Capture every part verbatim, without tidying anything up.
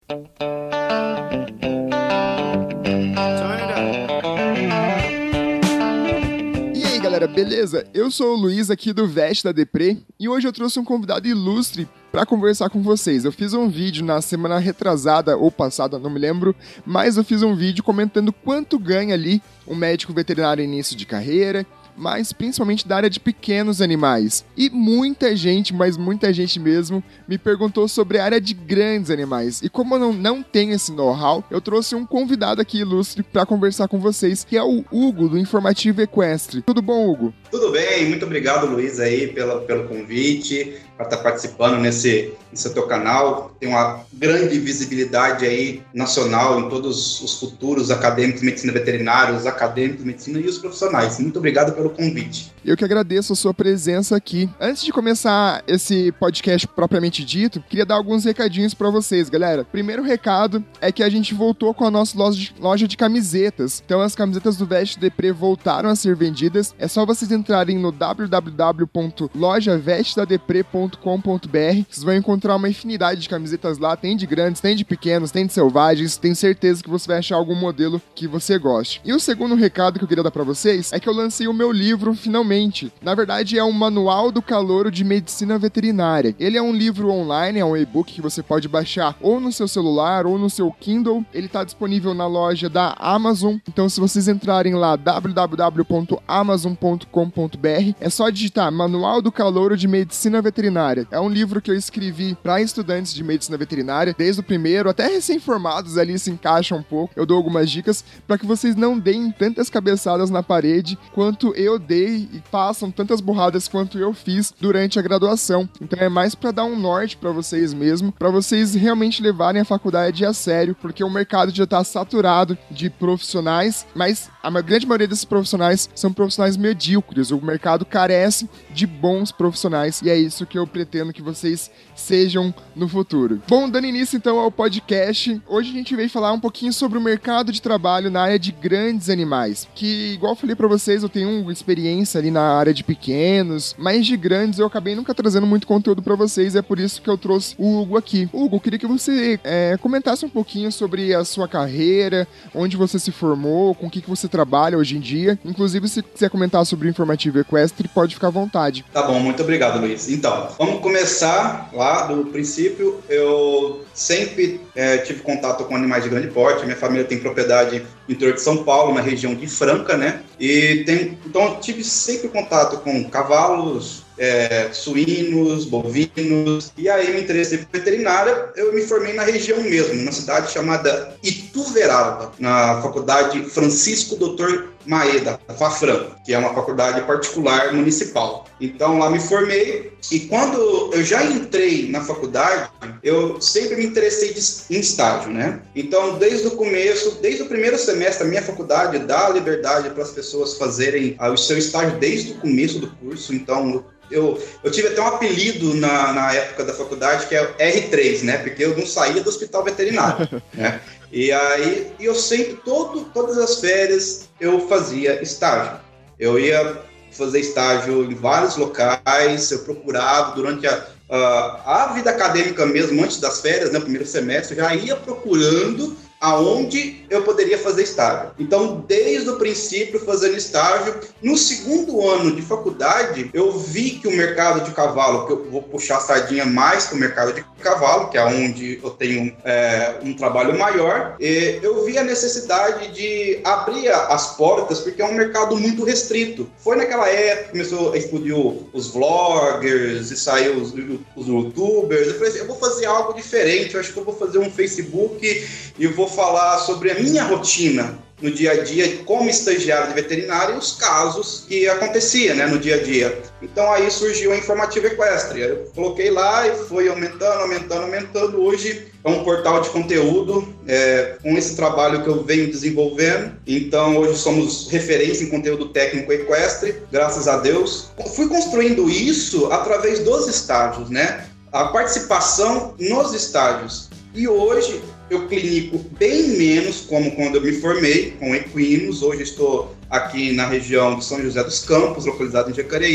E aí galera, beleza? Eu sou o Luiz aqui do Veste da Depre e hoje eu trouxe um convidado ilustre para conversar com vocês. Eu fiz um vídeo na semana retrasada ou passada, não me lembro, mas eu fiz um vídeo comentando quanto ganha ali um médico veterinário início de carreira, mas principalmente da área de pequenos animais. E muita gente, mas muita gente mesmo, me perguntou sobre a área de grandes animais. E como eu não, não tenho esse know-how, eu trouxe um convidado aqui ilustre para conversar com vocês, que é o Hugo, do Informativo Equestre. Tudo bom, Hugo? Tudo bem, muito obrigado, Luiz, aí, pela, pelo convite, para estar participando nesse, nesse teu canal. Tem uma grande visibilidade aí nacional em todos os futuros acadêmicos de medicina veterinária, os acadêmicos de medicina e os profissionais. Muito obrigado pelo convite. Eu que agradeço a sua presença aqui. Antes de começar esse podcast propriamente dito, queria dar alguns recadinhos para vocês, galera. Primeiro recado é que a gente voltou com a nossa loja de, loja de camisetas. Então as camisetas do Veste Depre voltaram a ser vendidas. É só vocês entrarem no w w w ponto loja veste da depre ponto com ponto b r. Vocês vão encontrar uma infinidade de camisetas lá. Tem de grandes, tem de pequenos, tem de selvagens. Tenho certeza que você vai achar algum modelo que você goste. E o segundo recado que eu queria dar para vocês é que eu lancei o meu livro finalmente. Na verdade, é um manual do calouro de medicina veterinária. Ele é um livro online, é um e-book que você pode baixar ou no seu celular ou no seu Kindle. Ele está disponível na loja da Amazon. Então, se vocês entrarem lá, w w w ponto amazon ponto com ponto b r, é só digitar Manual do Calouro de Medicina Veterinária. É um livro que eu escrevi para estudantes de medicina veterinária, desde o primeiro até recém-formados ali se encaixam um pouco. Eu dou algumas dicas para que vocês não deem tantas cabeçadas na parede quanto eu dei e passam tantas burradas quanto eu fiz durante a graduação. Então é mais para dar um norte para vocês mesmo, para vocês realmente levarem a faculdade a sério, porque o mercado já está saturado de profissionais, mas a grande maioria desses profissionais são profissionais medíocres. O mercado carece de bons profissionais e é isso que eu pretendo que vocês sejam no futuro. Bom, dando início então ao podcast, hoje a gente veio falar um pouquinho sobre o mercado de trabalho na área de grandes animais, que igual eu falei para vocês, eu tenho uma experiência ali na área de pequenos, mas de grandes eu acabei nunca trazendo muito conteúdo para vocês, é por isso que eu trouxe o Hugo aqui. Hugo, eu queria que você é, comentasse um pouquinho sobre a sua carreira, onde você se formou, com o que, que você trabalha hoje em dia. Inclusive, se quiser comentar sobre o Informativo Equestre, pode ficar à vontade. Tá bom, muito obrigado, Luiz. Então, vamos começar lá do princípio. Eu sempre é, tive contato com animais de grande porte. Minha família tem propriedade no interior de São Paulo, na região de Franca, né? E tem, então eu tive sempre contato com cavalos, é, suínos, bovinos. E aí me interessei por veterinária. Eu me formei na região mesmo, numa cidade chamada Ituverava, na faculdade Francisco doutor Maeda, Fafran, que é uma faculdade particular municipal. Então lá me formei e quando eu já entrei na faculdade, eu sempre me interessei em estágio, né? Então desde o começo, desde o primeiro semestre, a minha faculdade dá liberdade para as pessoas fazerem o seu estágio desde o começo do curso. Então Eu, eu tive até um apelido na, na época da faculdade que é R três, né? Porque eu não saía do hospital veterinário, né? E aí eu sempre, todo, todas as férias, eu fazia estágio. Eu ia fazer estágio em vários locais, eu procurava durante a, a, a vida acadêmica mesmo, antes das férias, né? Primeiro semestre, eu já ia procurando aonde eu poderia fazer estágio. Então, desde o princípio, fazendo estágio. No segundo ano de faculdade, eu vi que o mercado de cavalo, que eu vou puxar a sardinha mais para o mercado de cavalo, que é onde eu tenho é, um trabalho maior, e eu vi a necessidade de abrir as portas, porque é um mercado muito restrito. Foi naquela época que começou a explodir os vloggers e saiu os, os youtubers. Eu falei assim, eu vou fazer algo diferente, eu acho que eu vou fazer um Facebook e eu vou falar sobre a minha rotina no dia a dia como estagiário de veterinária e os casos que acontecia, né, no dia a dia. Então aí surgiu a Informativo Equestre. Eu coloquei lá e foi aumentando, aumentando, aumentando. Hoje é um portal de conteúdo é, com esse trabalho que eu venho desenvolvendo. Então hoje somos referência em conteúdo técnico equestre, graças a Deus. Fui construindo isso através dos estágios, né? A participação nos estágios. E hoje eu clinico bem menos como quando eu me formei com equinos. Hoje estou aqui na região de São José dos Campos, localizado em Jacareí,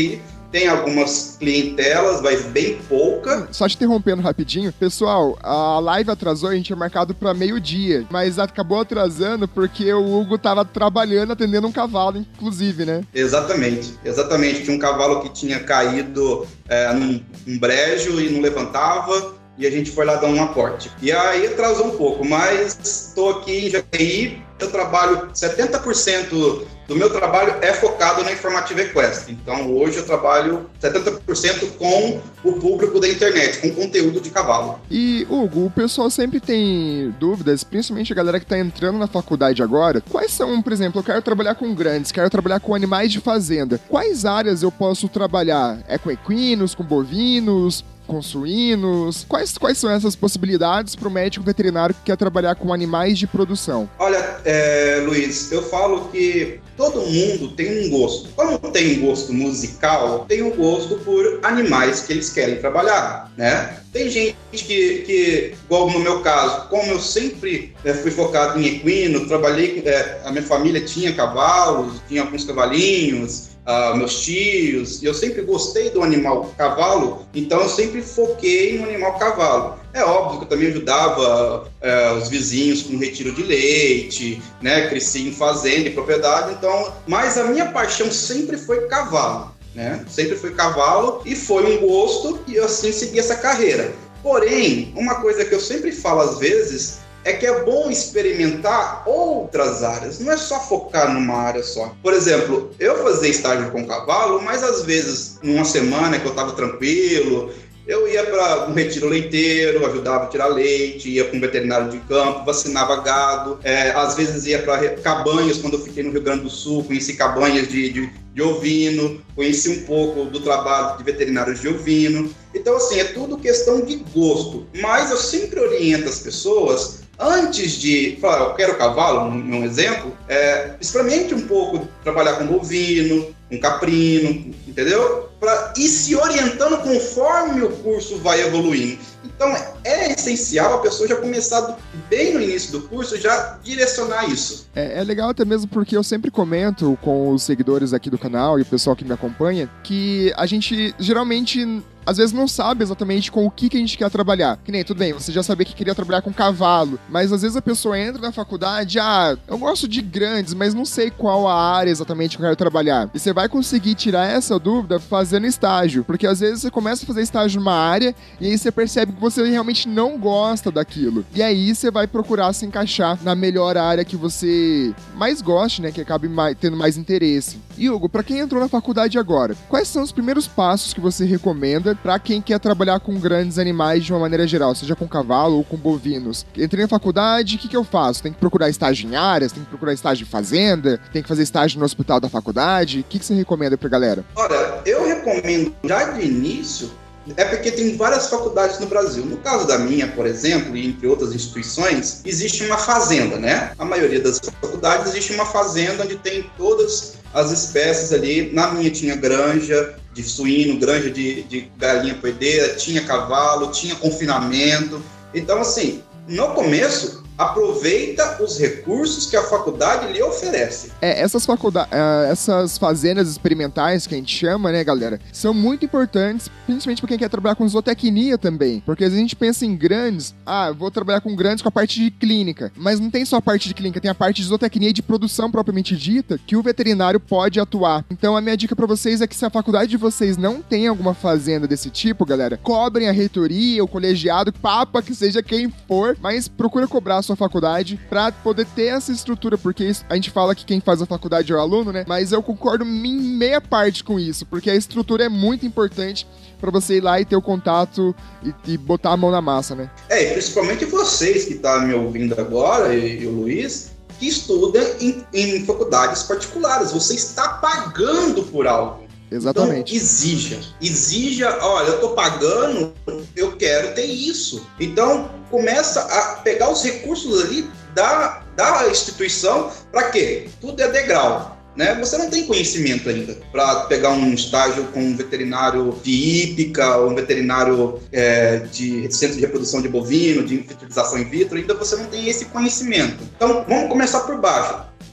tem algumas clientelas, mas bem pouca. Só te interrompendo rapidinho. Pessoal, a live atrasou, a gente tinha marcado pra meio-dia, mas acabou atrasando porque o Hugo tava trabalhando, atendendo um cavalo, inclusive, né? Exatamente, exatamente. Tinha um cavalo que tinha caído é, num, num brejo e não levantava, e a gente foi lá dar um aporte. E aí atrasou um pouco, mas estou aqui em Jacareí, eu trabalho setenta por cento do meu trabalho é focado na Informativa Equestre. Então, hoje eu trabalho setenta por cento com o público da internet, com conteúdo de cavalo. E, Hugo, o pessoal sempre tem dúvidas, principalmente a galera que está entrando na faculdade agora. Quais são, por exemplo, eu quero trabalhar com grandes, quero trabalhar com animais de fazenda. Quais áreas eu posso trabalhar? É com equinos, com bovinos, com suínos? Quais, quais são essas possibilidades para o médico veterinário que quer trabalhar com animais de produção? Olha, é, Luiz, eu falo que todo mundo tem um gosto. Como tem um gosto musical, tem um gosto por animais que eles querem trabalhar, né? Tem gente que, que igual no meu caso, como eu sempre é, fui focado em equino, trabalhei, é, a minha família tinha cavalos, tinha alguns cavalinhos, Uh, meus tios, e eu sempre gostei do animal cavalo, então eu sempre foquei no animal cavalo. É óbvio que eu também ajudava uh, os vizinhos com retiro de leite, né? Cresci em fazenda e propriedade, então, mas a minha paixão sempre foi cavalo, né? Sempre foi cavalo e foi um gosto e eu assim segui essa carreira. Porém, uma coisa que eu sempre falo às vezes é que é bom experimentar outras áreas, não é só focar numa área só. Por exemplo, eu fazia estágio com cavalo, mas às vezes, numa semana que eu estava tranquilo, eu ia para um retiro leiteiro, ajudava a tirar leite, ia para um veterinário de campo, vacinava gado, é, às vezes ia para cabanhas, quando eu fiquei no Rio Grande do Sul, conheci cabanhas de, de, de ovino, conheci um pouco do trabalho de veterinários de ovino. Então, assim, é tudo questão de gosto, mas eu sempre oriento as pessoas, antes de falar, eu quero cavalo, um, um exemplo, é, experimente um pouco trabalhar com bovino, com caprino, entendeu? Para ir se orientando conforme o curso vai evoluindo. Então, é essencial a pessoa já começar bem no início do curso, já direcionar isso. É, é legal até mesmo porque eu sempre comento com os seguidores aqui do canal e o pessoal que me acompanha que a gente geralmente às vezes não sabe exatamente com o que, que a gente quer trabalhar. Que nem, tudo bem, você já sabia que queria trabalhar com cavalo, mas às vezes a pessoa entra na faculdade, ah, eu gosto de grandes, mas não sei qual a área exatamente que eu quero trabalhar. E você vai conseguir tirar essa dúvida fazendo estágio, porque às vezes você começa a fazer estágio numa área e aí você percebe que você realmente não gosta daquilo. E aí você vai procurar se encaixar na melhor área que você mais goste, né, que acabe mais, tendo mais interesse. E Hugo, pra quem entrou na faculdade agora, quais são os primeiros passos que você recomenda para quem quer trabalhar com grandes animais de uma maneira geral, seja com cavalo ou com bovinos? Entrei na faculdade, o que, que eu faço? Tem que procurar estágio em áreas? Tem que procurar estágio em fazenda? Tem que fazer estágio no hospital da faculdade? O que, que você recomenda pra galera? Olha, eu recomendo já de início, é porque tem várias faculdades no Brasil. No caso da minha, por exemplo, e entre outras instituições, existe uma fazenda, né? A maioria das faculdades existe uma fazenda onde tem todas as espécies ali. Na minha tinha granja de suíno, granja de, de galinha poedeira, tinha cavalo, tinha confinamento. Então, assim, no começo, aproveita os recursos que a faculdade lhe oferece. É, essas faculdades, uh, essas fazendas experimentais que a gente chama, né, galera, são muito importantes, principalmente para quem quer trabalhar com zootecnia também, porque às vezes a gente pensa em grandes, ah, vou trabalhar com grandes com a parte de clínica, mas não tem só a parte de clínica, tem a parte de zootecnia e de produção propriamente dita, que o veterinário pode atuar. Então a minha dica para vocês é que se a faculdade de vocês não tem alguma fazenda desse tipo, galera, cobrem a reitoria, o colegiado, papa que seja quem for, mas procura cobrar a sua faculdade para poder ter essa estrutura, porque isso, a gente fala que quem faz a faculdade é o aluno, né? Mas eu concordo em meia parte com isso, porque a estrutura é muito importante para você ir lá e ter o contato e, e botar a mão na massa, né? É, e principalmente vocês que estão me ouvindo agora, e, e o Luiz, que estudam em, em faculdades particulares. Você está pagando por algo. Exatamente. Então, exija. Exija, olha, eu tô pagando, eu quero ter isso. Então, começa a pegar os recursos ali da, da instituição. Para quê? Tudo é degrau, né? Você não tem conhecimento ainda para pegar um estágio com um veterinário de hípica, ou um veterinário é, de centro de reprodução de bovino, de fertilização in vitro. Ainda você não tem esse conhecimento. Então, vamos começar por baixo.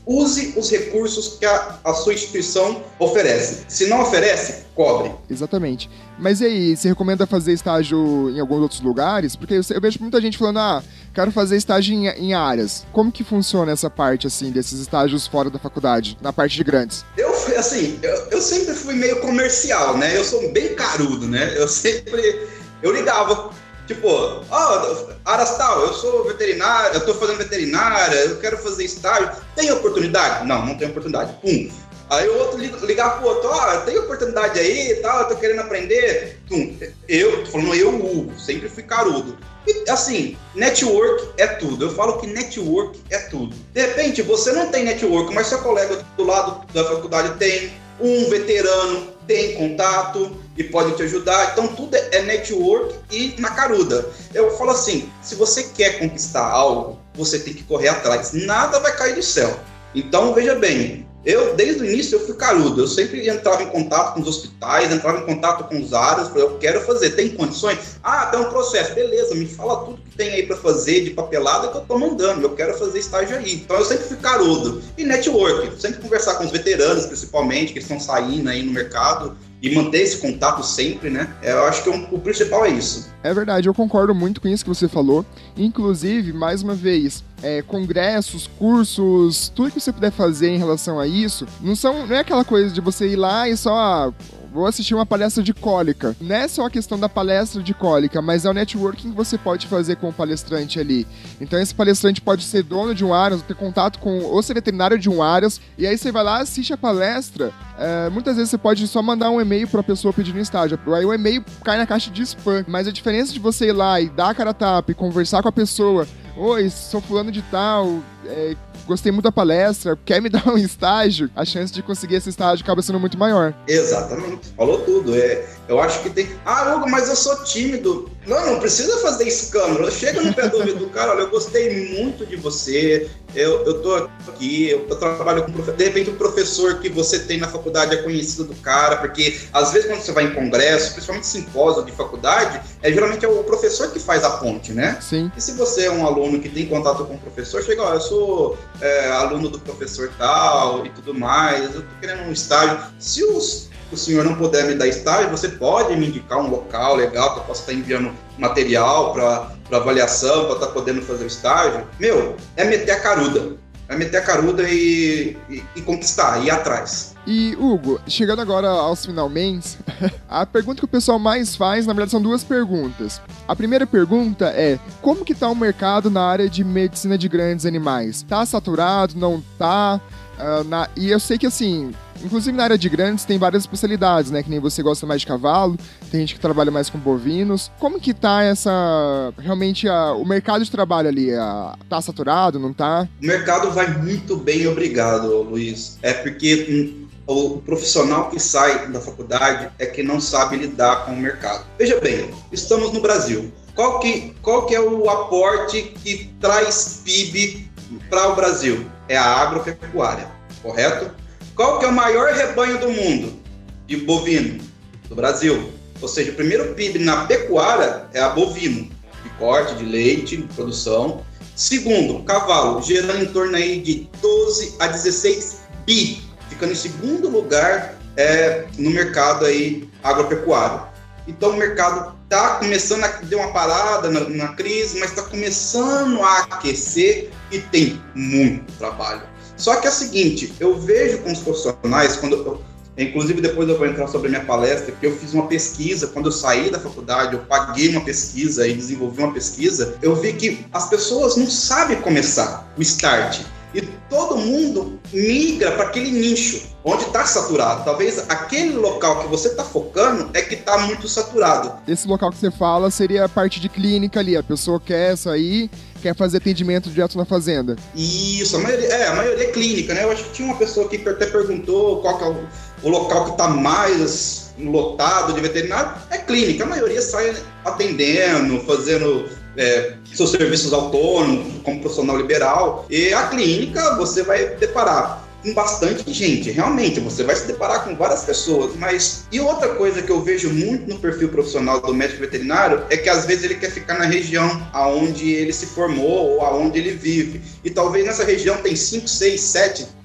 use os recursos que a, a sua instituição oferece. Se não oferece, cobre. Exatamente. Mas e aí, você recomenda fazer estágio em alguns outros lugares? Porque eu, eu vejo muita gente falando, ah, quero fazer estágio em, em áreas. Como que funciona essa parte, assim, desses estágios fora da faculdade, na parte de grandes? Eu, assim, eu, eu sempre fui meio comercial, né? Eu sou bem carudo, né? Eu sempre... Eu ligava... Tipo, ó, oh, áreas tal, eu sou veterinário, eu tô fazendo veterinária, eu quero fazer estágio. Tem oportunidade? Não, não tem oportunidade. Pum. Aí o outro ligar pro outro, ó, oh, tem oportunidade aí e tal, eu tô querendo aprender. Pum. Eu, tô falando eu, Hugo, sempre fui carudo. E, assim, network é tudo. Eu falo que network é tudo. De repente, você não tem network, mas seu colega do lado da faculdade tem, um veterano tem contato e pode te ajudar. Então, tudo é network e na caruda. Eu falo assim, se você quer conquistar algo, você tem que correr atrás. Nada vai cair do céu. Então, veja bem, eu, desde o início, eu fui carudo. Eu sempre entrava em contato com os hospitais, entrava em contato com os áreas, eu quero fazer, tem condições? Ah, tem um processo, beleza, me fala tudo que tem aí para fazer de papelada que eu tô mandando, eu quero fazer estágio aí. Então, eu sempre fui carudo. E network, sempre conversar com os veteranos, principalmente, que estão saindo aí no mercado, e manter esse contato sempre, né? Eu acho que o principal é isso. É verdade, eu concordo muito com isso que você falou. Inclusive, mais uma vez, é, congressos, cursos, tudo que você puder fazer em relação a isso, não, são, não é aquela coisa de você ir lá e só... Ah, vou assistir uma palestra de cólica. Não é só a questão da palestra de cólica, mas é o networking que você pode fazer com o palestrante ali. Então esse palestrante pode ser dono de um Aras, ter contato com, ou ser veterinário de um Aras, e aí você vai lá, assiste a palestra. É, muitas vezes você pode só mandar um e-mail pra pessoa pedindo estágio. Aí o e-mail cai na caixa de spam. Mas a diferença de você ir lá e dar a cara a tapa e conversar com a pessoa, oi, sou fulano de tal, é, gostei muito da palestra, quer me dar um estágio? A chance de conseguir esse estágio acaba sendo muito maior. Exatamente, falou tudo. É, eu acho que tem... Ah, Hugo, mas eu sou tímido. Não, não precisa fazer escândalo. Chega no pé do ouvido do cara, olha, eu gostei muito de você, eu, eu tô aqui, eu, eu trabalho com professor. De repente o professor que você tem na faculdade é conhecido do cara, porque às vezes quando você vai em congresso, principalmente simpósio de faculdade, é geralmente é o professor que faz a ponte, né? Sim. E se você é um aluno que tem contato com o professor, chega, ó, eu sou é, aluno do professor tal e tudo mais, eu tô querendo um estágio. Se os o senhor não puder me dar estágio, você pode me indicar um local legal que eu possa estar enviando material para avaliação, para estar podendo fazer o estágio. Meu, é meter a caruda. É meter a caruda e, e, e conquistar, ir atrás. E, Hugo, chegando agora aos finalmente, a pergunta que o pessoal mais faz, na verdade, são duas perguntas. A primeira pergunta é, como que tá o mercado na área de medicina de grandes animais? Tá saturado, não tá? Uh, na... E eu sei que, assim, inclusive na área de grandes tem várias especialidades, né? Que nem você gosta mais de cavalo, tem gente que trabalha mais com bovinos. Como que tá essa... realmente a... o mercado de trabalho ali? A... Tá saturado, não tá? O mercado vai muito bem, obrigado, Luiz. É porque o profissional que sai da faculdade é que não sabe lidar com o mercado. Veja bem, estamos no Brasil. Qual que, qual que é o aporte que traz P I B para o Brasil? É a agropecuária, correto? Qual que é o maior rebanho do mundo de bovino? Do Brasil. Ou seja, o primeiro P I B na pecuária é a bovino, de corte, de leite, de produção. Segundo, cavalo, gerando em torno aí de doze a dezesseis bi, ficando em segundo lugar é, no mercado aí agropecuário. Então o mercado está começando a dar uma parada na, na crise, mas está começando a aquecer e tem muito trabalho. Só que é o seguinte, eu vejo com os profissionais, quando eu, inclusive depois eu vou entrar sobre a minha palestra, que eu fiz uma pesquisa, quando eu saí da faculdade, eu paguei uma pesquisa e desenvolvi uma pesquisa, eu vi que as pessoas não sabem começar o start. E todo mundo migra para aquele nicho onde está saturado. Talvez aquele local que você está focando é que está muito saturado. Esse local que você fala seria a parte de clínica ali. A pessoa quer sair, quer fazer atendimento direto na fazenda. Isso, a maioria é, a maioria é clínica, né? Eu acho que tinha uma pessoa aqui que até perguntou qual que é o, o local que está mais lotado de veterinário. É clínica, a maioria sai atendendo, fazendo... É, seus serviços autônomos, como profissional liberal, e a clínica você vai deparar com bastante gente, realmente, você vai se deparar com várias pessoas, mas... E outra coisa que eu vejo muito no perfil profissional do médico veterinário é que às vezes ele quer ficar na região aonde ele se formou ou aonde ele vive, e talvez nessa região tem cinco, seis, sete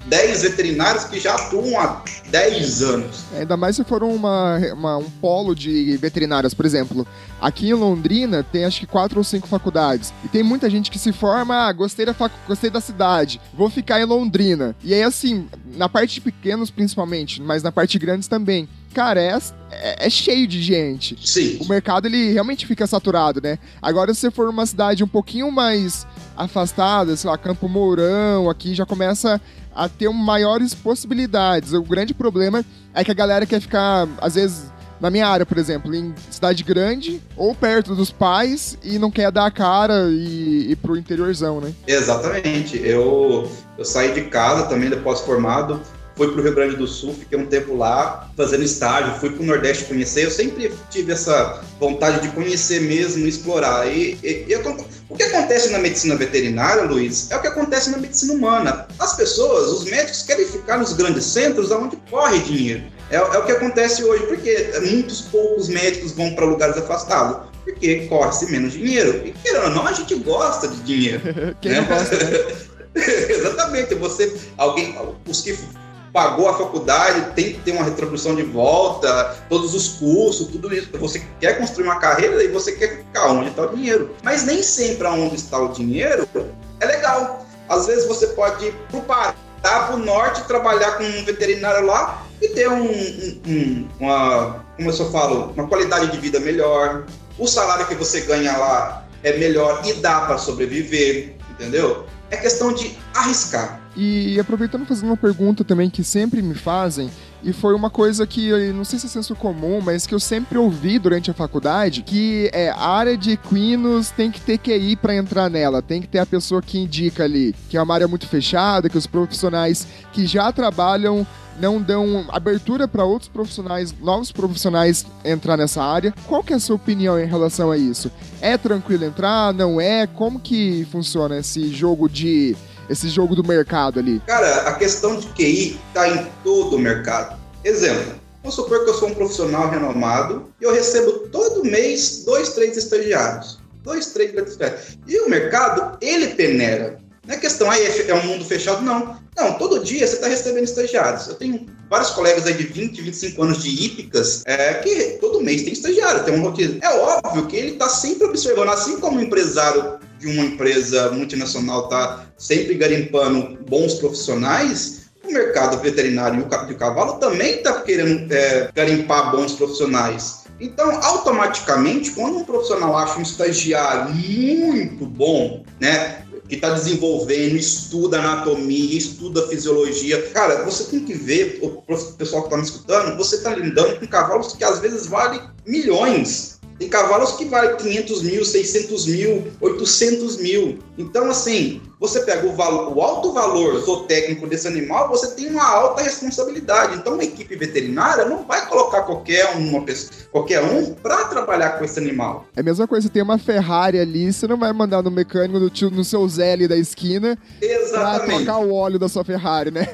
dez veterinários que já atuam há dez anos. É, ainda mais se for uma, uma, um polo de veterinárias, por exemplo. Aqui em Londrina tem acho que quatro ou cinco faculdades. E tem muita gente que se forma, ah, gostei da, facu- gostei da cidade, vou ficar em Londrina. E aí assim, na parte de pequenos principalmente, mas na parte de grandes também. Cara, é, é, é cheio de gente. Sim. O mercado, ele realmente fica saturado, né? Agora, se você for numa cidade um pouquinho mais afastada, sei lá, Campo Mourão, aqui já começa a ter maiores possibilidades. O grande problema é que a galera quer ficar, às vezes, na minha área, por exemplo, em cidade grande ou perto dos pais e não quer dar a cara e ir pro interiorzão, né? Exatamente. Eu, eu saí de casa também depois formado, fui para o Rio Grande do Sul, fiquei um tempo lá fazendo estágio, fui para o Nordeste conhecer. Eu sempre tive essa vontade de conhecer mesmo, explorar. E, e, e o que acontece na medicina veterinária, Luiz, é o que acontece na medicina humana. As pessoas, os médicos querem ficar nos grandes centros onde corre dinheiro. É, é o que acontece hoje, porque muitos poucos médicos vão para lugares afastados. Porque corre-se menos dinheiro. E querendo ou não, a gente gosta de dinheiro. Quem né? não gosta, né? Exatamente. Você, alguém, os que pagou a faculdade, tem que ter uma retribuição de volta, todos os cursos, tudo isso. Você quer construir uma carreira e você quer ficar onde está o dinheiro. Mas nem sempre onde está o dinheiro é legal. Às vezes você pode ir para o Pará, para o norte, trabalhar com um veterinário lá e ter um, um, um, uma, como eu só falo, uma qualidade de vida melhor. O salário que você ganha lá é melhor e dá para sobreviver, entendeu? É questão de arriscar. E aproveitando fazendo uma pergunta também que sempre me fazem, e foi uma coisa que, eu não sei se é senso comum, mas que eu sempre ouvi durante a faculdade, que é a área de equinos tem que ter Q I para entrar nela, tem que ter a pessoa que indica ali, que é uma área muito fechada, que os profissionais que já trabalham não dão abertura para outros profissionais, novos profissionais entrar nessa área. Qual que é a sua opinião em relação a isso? É tranquilo entrar? Não é? Como que funciona esse jogo de... esse jogo do mercado ali? Cara, a questão de Q I está em todo o mercado. Exemplo, vamos supor que eu sou um profissional renomado e eu recebo todo mês dois, três estagiários. Dois, três estagiários. E o mercado, ele peneira. Não é questão, aí é um mundo fechado, não. Não, todo dia você está recebendo estagiários. Eu tenho vários colegas aí de vinte, vinte e cinco anos de hípicas é, que todo mês tem estagiário, tem um roteiro. É óbvio que ele está sempre observando, assim como o empresário de uma empresa multinacional está sempre garimpando bons profissionais, o mercado veterinário e o cavalo também está querendo é, garimpar bons profissionais. Então, automaticamente, quando um profissional acha um estagiário muito bom, né, que está desenvolvendo, estuda anatomia, estuda fisiologia, cara, você tem que ver, o pessoal que está me escutando, você está lidando com cavalos que às vezes valem milhões. Tem cavalos que valem quinhentos mil, seiscentos mil, oitocentos mil. Então, assim, você pega o, valor, o alto valor zootécnico desse animal, você tem uma alta responsabilidade. Então, uma equipe veterinária não vai colocar qualquer, uma pessoa, qualquer um para trabalhar com esse animal. É a mesma coisa, tem uma Ferrari ali, você não vai mandar no mecânico do tio, no seu Zé ali da esquina para trocar o óleo da sua Ferrari, né?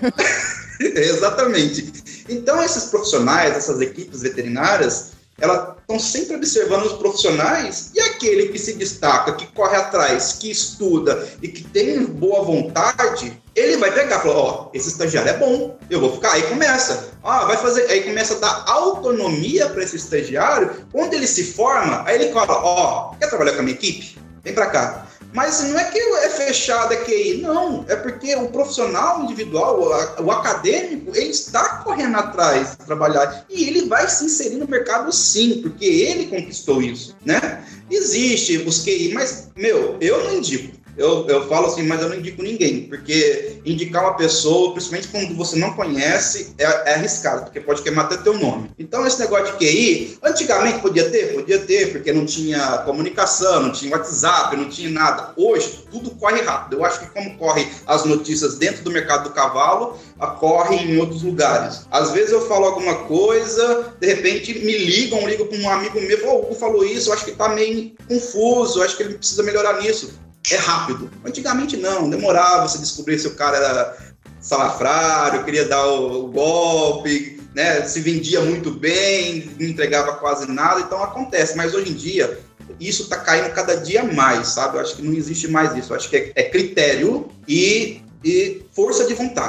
Exatamente. Então, esses profissionais, essas equipes veterinárias, elas estão sempre observando os profissionais e aquele que se destaca, que corre atrás, que estuda e que tem boa vontade, ele vai pegar e falar, ó, esse estagiário é bom, eu vou ficar. Aí começa, ó, vai fazer, aí começa a dar autonomia para esse estagiário. Quando ele se forma, aí ele fala, ó, quer trabalhar com a minha equipe? Vem para cá. Mas não é que é fechado, é Q I, não. É porque o profissional individual, o, o acadêmico, ele está correndo atrás de trabalhar. E ele vai se inserir no mercado sim, porque ele conquistou isso, né? Existe os Q I, mas, meu, eu não indico. Eu, eu falo assim, mas eu não indico ninguém, porque indicar uma pessoa, principalmente quando você não conhece, é, é arriscado, porque pode queimar até teu nome. Então, esse negócio de Q I, antigamente podia ter? Podia ter, porque não tinha comunicação, não tinha WhatsApp, não tinha nada. Hoje, tudo corre rápido. Eu acho que como corre as notícias dentro do mercado do cavalo, corre em outros lugares. Às vezes eu falo alguma coisa, de repente me ligam, ligam para um amigo meu, oh, o Hugo falou isso, eu acho que está meio confuso, eu acho que ele precisa melhorar nisso. É rápido. Antigamente não, demorava você descobrir se o cara era salafrário, queria dar o, o golpe, né? Se vendia muito bem, não entregava quase nada, então acontece. Mas hoje em dia, isso está caindo cada dia mais, sabe? Eu acho que não existe mais isso. Eu acho que é, é critério e, e força de vontade.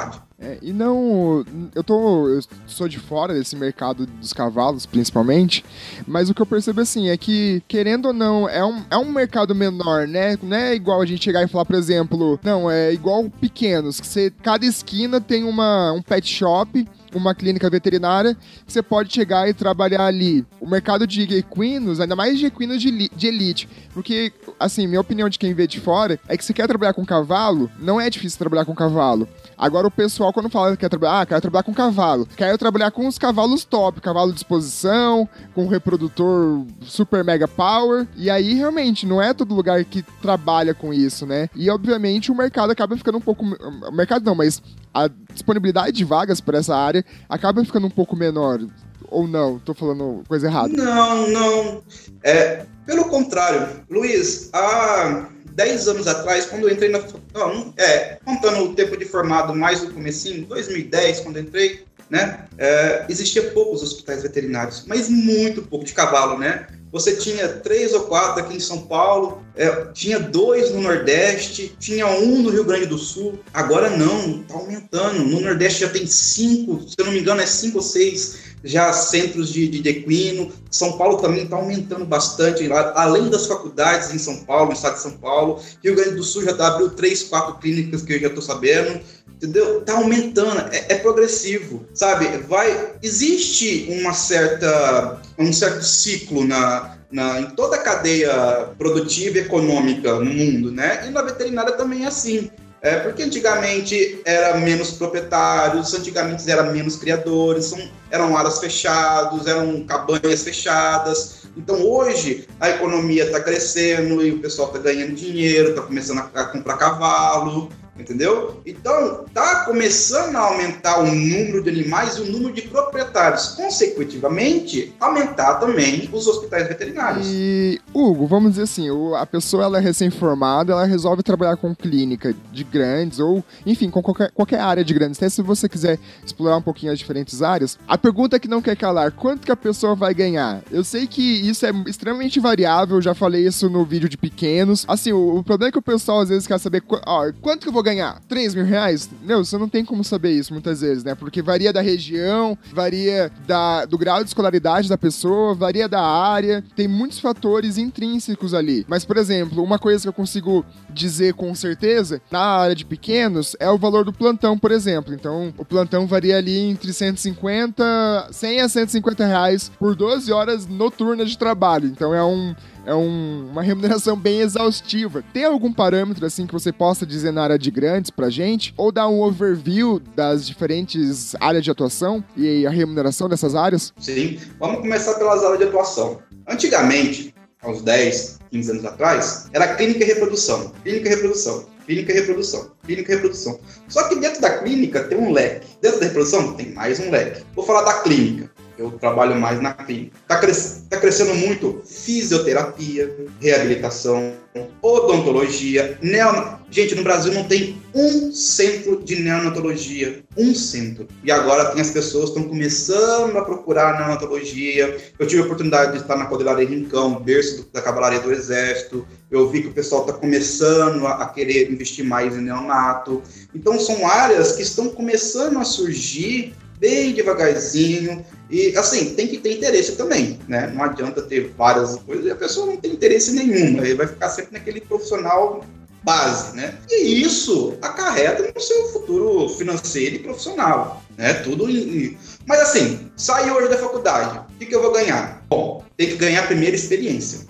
É, e não... Eu, tô, eu sou de fora desse mercado dos cavalos, principalmente, mas o que eu percebo, assim, é que, querendo ou não, é um, é um mercado menor, né? Não é igual a gente chegar e falar, por exemplo, não, é igual pequenos, que você, cada esquina tem uma, um pet shop, uma clínica veterinária, que você pode chegar e trabalhar ali. O mercado de equinos, ainda mais de equinos de, li- de elite, porque, assim, minha opinião de quem vê de fora é que se quer trabalhar com cavalo, não é difícil trabalhar com cavalo. Agora o pessoal, quando fala que quer trabalhar, ah, quero trabalhar com cavalo, quero trabalhar com os cavalos top, cavalo de exposição, com reprodutor super mega power, e aí realmente não é todo lugar que trabalha com isso, né? E obviamente o mercado acaba ficando um pouco... O mercado não, mas a disponibilidade de vagas para essa área acaba ficando um pouco menor. Ou não? Tô falando coisa errada. Não, não. É, pelo contrário, Luiz, há dez anos atrás, quando eu entrei na... Não, é, contando o tempo de formado mais no comecinho, dois mil e dez, quando eu entrei, né? É, existia poucos hospitais veterinários, mas muito pouco de cavalo, né? Você tinha três ou quatro aqui em São Paulo, é, tinha dois no Nordeste, tinha um no Rio Grande do Sul. Agora não, tá aumentando. No Nordeste já tem cinco, se eu não me engano é cinco ou seis já centros de, de equino. São Paulo também está aumentando bastante, além das faculdades em São Paulo, no estado de São Paulo. Rio Grande do Sul já tá, abriu três, quatro clínicas que eu já estou sabendo. Entendeu? Tá aumentando, é, é progressivo, sabe? Vai, existe uma certa, um certo ciclo na, na, em toda a cadeia produtiva e econômica no mundo, né? E na veterinária também é assim. É, porque antigamente era menos proprietários, antigamente era menos criadores, são, eram aras fechados, eram cabanhas fechadas. Então hoje a economia está crescendo e o pessoal está ganhando dinheiro, está começando a, a comprar cavalo, entendeu? Então está começando a aumentar o número de animais e o número de proprietários, consecutivamente aumentar também os hospitais veterinários. E, Hugo, vamos dizer assim, a pessoa ela é recém-formada, ela resolve trabalhar com clínica de grandes ou, enfim, com qualquer, qualquer área de grandes. Até se você quiser explorar um pouquinho as diferentes áreas, a pergunta que não quer calar, quanto que a pessoa vai ganhar? Eu sei que isso é extremamente variável, eu já falei isso no vídeo de pequenos. Assim, o, o problema é que o pessoal às vezes quer saber, ó, quanto que eu vou ganhar? três mil reais? Não, você não tem como saber isso muitas vezes, né? Porque varia da região, varia da, do grau de escolaridade da pessoa, varia da área, tem muitos fatores intrínsecos ali. Mas, por exemplo, uma coisa que eu consigo dizer com certeza, na área de pequenos, é o valor do plantão, por exemplo. Então, o plantão varia ali entre cento e cinquenta, cem a cento e cinquenta reais por doze horas noturnas de trabalho. Então, é um... É um, uma remuneração bem exaustiva. Tem algum parâmetro, assim, que você possa dizer na área de grandes pra gente? Ou dar um overview das diferentes áreas de atuação e a remuneração dessas áreas? Sim, vamos começar pelas áreas de atuação. Antigamente, há uns dez, quinze anos atrás, era clínica e reprodução. Clínica e reprodução. Clínica e reprodução. Clínica e reprodução. Só que dentro da clínica tem um leque. Dentro da reprodução tem mais um leque. Vou falar da clínica. Eu trabalho mais na clínica. Está cres- tá crescendo muito fisioterapia, reabilitação, odontologia, neon... Gente, no Brasil não tem um centro de neonatologia. Um centro. E agora tem as pessoas que estão começando a procurar neonatologia. Eu tive a oportunidade de estar na Cavalaria Rincão, berço da Cavalaria do Exército. Eu vi que o pessoal está começando a, a querer investir mais em neonato. Então, são áreas que estão começando a surgir bem devagarzinho, e assim, tem que ter interesse também, né? Não adianta ter várias coisas e a pessoa não tem interesse nenhum, aí vai ficar sempre naquele profissional base, né? E isso acarreta no seu futuro financeiro e profissional, né? Tudo em... Mas assim, saí hoje da faculdade, o que, que eu vou ganhar? Bom, tem que ganhar a primeira experiência.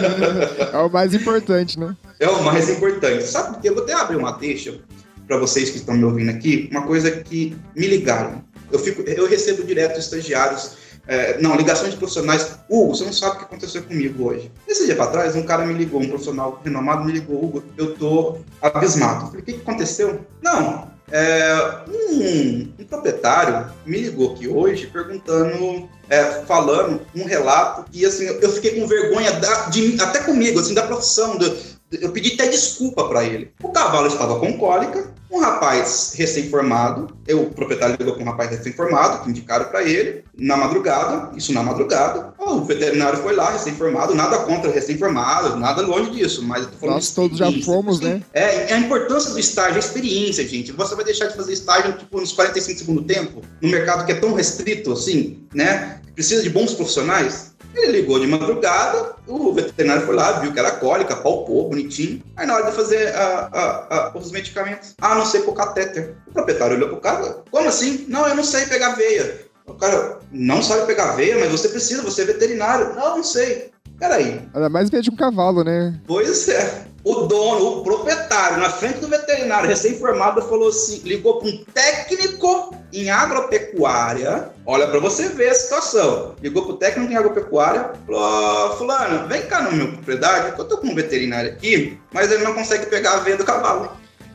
É o mais importante, né? É o mais importante. Sabe por quê? Eu vou até abrir uma deixa para vocês que estão me ouvindo aqui, uma coisa que me ligaram. Eu, fico, eu recebo direto estagiários, é, não, ligações de profissionais. Hugo, você não sabe o que aconteceu comigo hoje. Esse dia para trás, um cara me ligou, um profissional renomado me ligou, Hugo, eu tô abismado. Eu falei, o que, que aconteceu? Não, é, um, um proprietário me ligou aqui hoje perguntando, é, falando um relato que assim, eu fiquei com vergonha da, de, até comigo, assim, da profissão, do, eu pedi até desculpa para ele. O cavalo estava com cólica, um rapaz recém-formado, eu, o proprietário ligou para um rapaz recém-formado, que indicaram para ele, na madrugada, isso na madrugada, o veterinário foi lá, recém-formado, nada contra recém-formado, nada longe disso, mas eu tô falando nós todos já fomos, assim, né? É, a importância do estágio, a experiência, gente. Você vai deixar de fazer estágio, tipo, nos quarenta e cinco segundos do tempo, no mercado que é tão restrito, assim, né? Precisa de bons profissionais. Ele ligou de madrugada, o veterinário foi lá, viu que era cólica, palpou, bonitinho. Aí na hora de fazer a, a, a, os medicamentos, ah, não sei pôr catéter. O proprietário olhou pro cara, como assim? Não, eu não sei pegar veia. O cara, não sabe pegar veia, mas você precisa, você é veterinário. Não, não sei. Peraí. Ainda mais veia de um cavalo, né? Pois é. O dono, o proprietário, na frente do veterinário, recém-formado, falou assim, ligou para um técnico em agropecuária. Olha, para você ver a situação. Ligou para o técnico em agropecuária, falou, fulano, vem cá na minha propriedade, que eu tô com um veterinário aqui, mas ele não consegue pegar a veia do cavalo.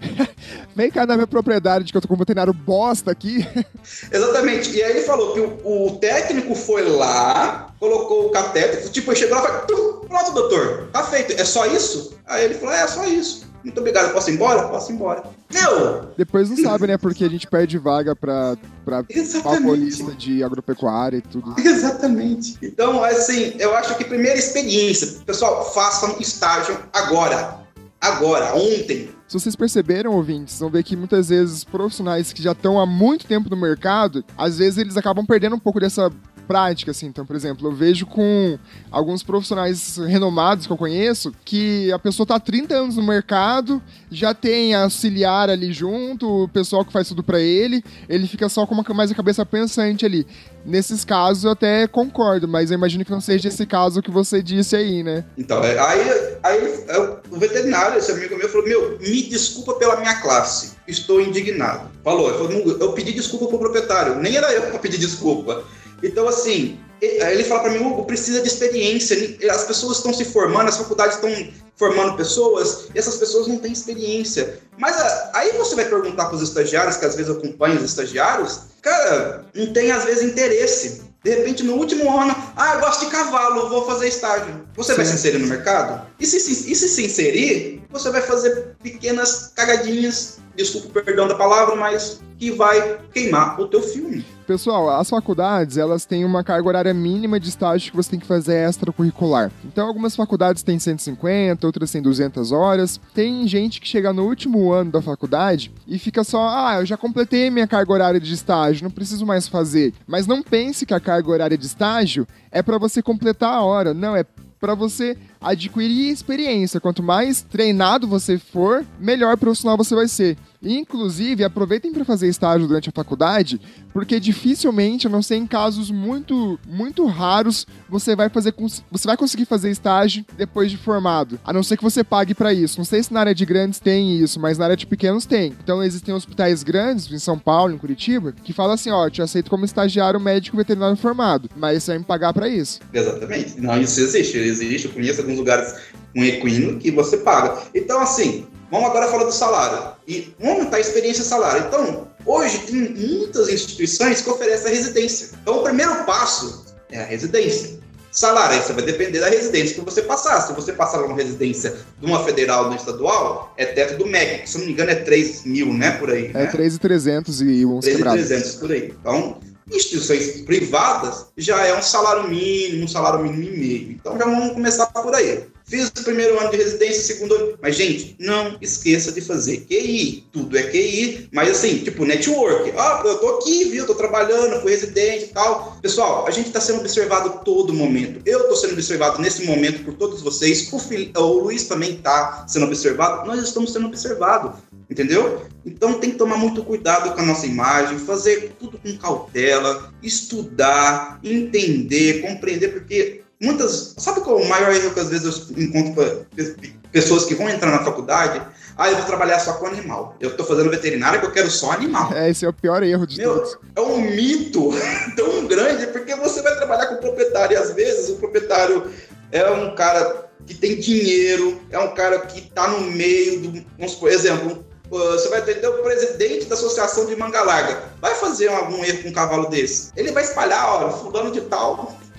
Vem cá na minha propriedade, que eu tô com um veterinário bosta aqui. Exatamente. E aí ele falou que o, o técnico foi lá, colocou o catéter, tipo, ele chegou lá e falou, pronto, doutor, tá feito. É só isso? Aí ele falou, é, só isso. Muito obrigado, posso ir embora? Posso ir embora. Meu! Depois não sabe, né? Porque a gente perde vaga pra, pra paulista de agropecuária e tudo. Exatamente. Então, assim, eu acho que primeira experiência, pessoal, façam estágio agora. Agora, ontem. Se vocês perceberam, ouvintes, vão ver que muitas vezes profissionais que já estão há muito tempo no mercado, às vezes eles acabam perdendo um pouco dessa prática, assim. Então, por exemplo, eu vejo com alguns profissionais renomados que eu conheço, que a pessoa tá há trinta anos no mercado, já tem auxiliar ali junto, o pessoal que faz tudo pra ele, ele fica só com uma, mais a cabeça pensante ali. Nesses casos eu até concordo, mas eu imagino que não seja esse caso que você disse aí, né? Então, aí, aí o veterinário, esse amigo meu, falou, meu, me desculpa pela minha classe, estou indignado. Falou, eu, falei, eu pedi desculpa pro proprietário, nem era eu que pedi desculpa. Então, assim, ele fala para mim, Hugo, precisa de experiência, as pessoas estão se formando, as faculdades estão formando pessoas, e essas pessoas não têm experiência. Mas aí você vai perguntar para os estagiários, que às vezes acompanham os estagiários, cara, não tem às vezes interesse. De repente, no último ano, ah, eu gosto de cavalo, vou fazer estágio. Você Sim. vai se inserir no mercado? E se, se, e se se inserir, você vai fazer pequenas cagadinhas, desculpa o perdão da palavra, mas que vai queimar o teu filme. Pessoal, as faculdades, elas têm uma carga horária mínima de estágio que você tem que fazer extracurricular. Então, algumas faculdades têm cento e cinquenta, outras têm duzentas horas. Tem gente que chega no último ano da faculdade e fica só, ah, eu já completei minha carga horária de estágio, não preciso mais fazer. Mas não pense que a carga horária de estágio é para você completar a hora. Não, é para você adquirir experiência. Quanto mais treinado você for, melhor profissional você vai ser. E, inclusive, aproveitem para fazer estágio durante a faculdade, porque dificilmente, a não ser em casos muito, muito raros, você vai, fazer, você vai conseguir fazer estágio depois de formado. A não ser que você pague para isso. Não sei se na área de grandes tem isso, mas na área de pequenos tem. Então, existem hospitais grandes, em São Paulo, em Curitiba, que falam assim, ó, te aceito como estagiário médico veterinário formado, mas você vai me pagar para isso. Exatamente. Não, isso existe. Existe. Eu conheço alguns lugares com equino que você paga. Então, assim, vamos agora falar do salário. E vamos aumentar a experiência e salário. Então, hoje tem muitas instituições que oferecem a residência. Então, o primeiro passo é a residência. Salário, isso vai depender da residência que você passar. Se você passar uma residência de uma federal ou de uma estadual, é teto do M E C, que se não me engano é três mil, né, por aí. É né? três mil e trezentos e uns três mil e trezentos por aí. Então, instituições privadas já é um salário mínimo, um salário mínimo e meio. Então, já vamos começar por aí. Fiz o primeiro ano de residência, segundo ano. Mas, gente, não esqueça de fazer Q I. Tudo é Q I, mas assim, tipo, network. Ah, eu tô aqui, viu? Tô trabalhando, fui residente e tal. Pessoal, a gente tá sendo observado a todo momento. Eu tô sendo observado nesse momento por todos vocês. O, Fili- o Luiz também tá sendo observado. Nós estamos sendo observados, entendeu? Então tem que tomar muito cuidado com a nossa imagem, fazer tudo com cautela, estudar, entender, compreender, porque muitas... Sabe qual é o maior erro que às vezes eu encontro pessoas que vão entrar na faculdade? Ah, eu vou trabalhar só com animal. Eu tô fazendo veterinária porque eu quero só animal. É, esse é o pior erro de Meu, todos. É um mito tão grande, porque você vai trabalhar com o proprietário e às vezes o proprietário é um cara que tem dinheiro, é um cara que tá no meio do... Vamos supor, exemplo, você vai ter o presidente da associação de manga larga. Vai fazer algum erro com um cavalo desse? Ele vai espalhar, ó, fulano de tal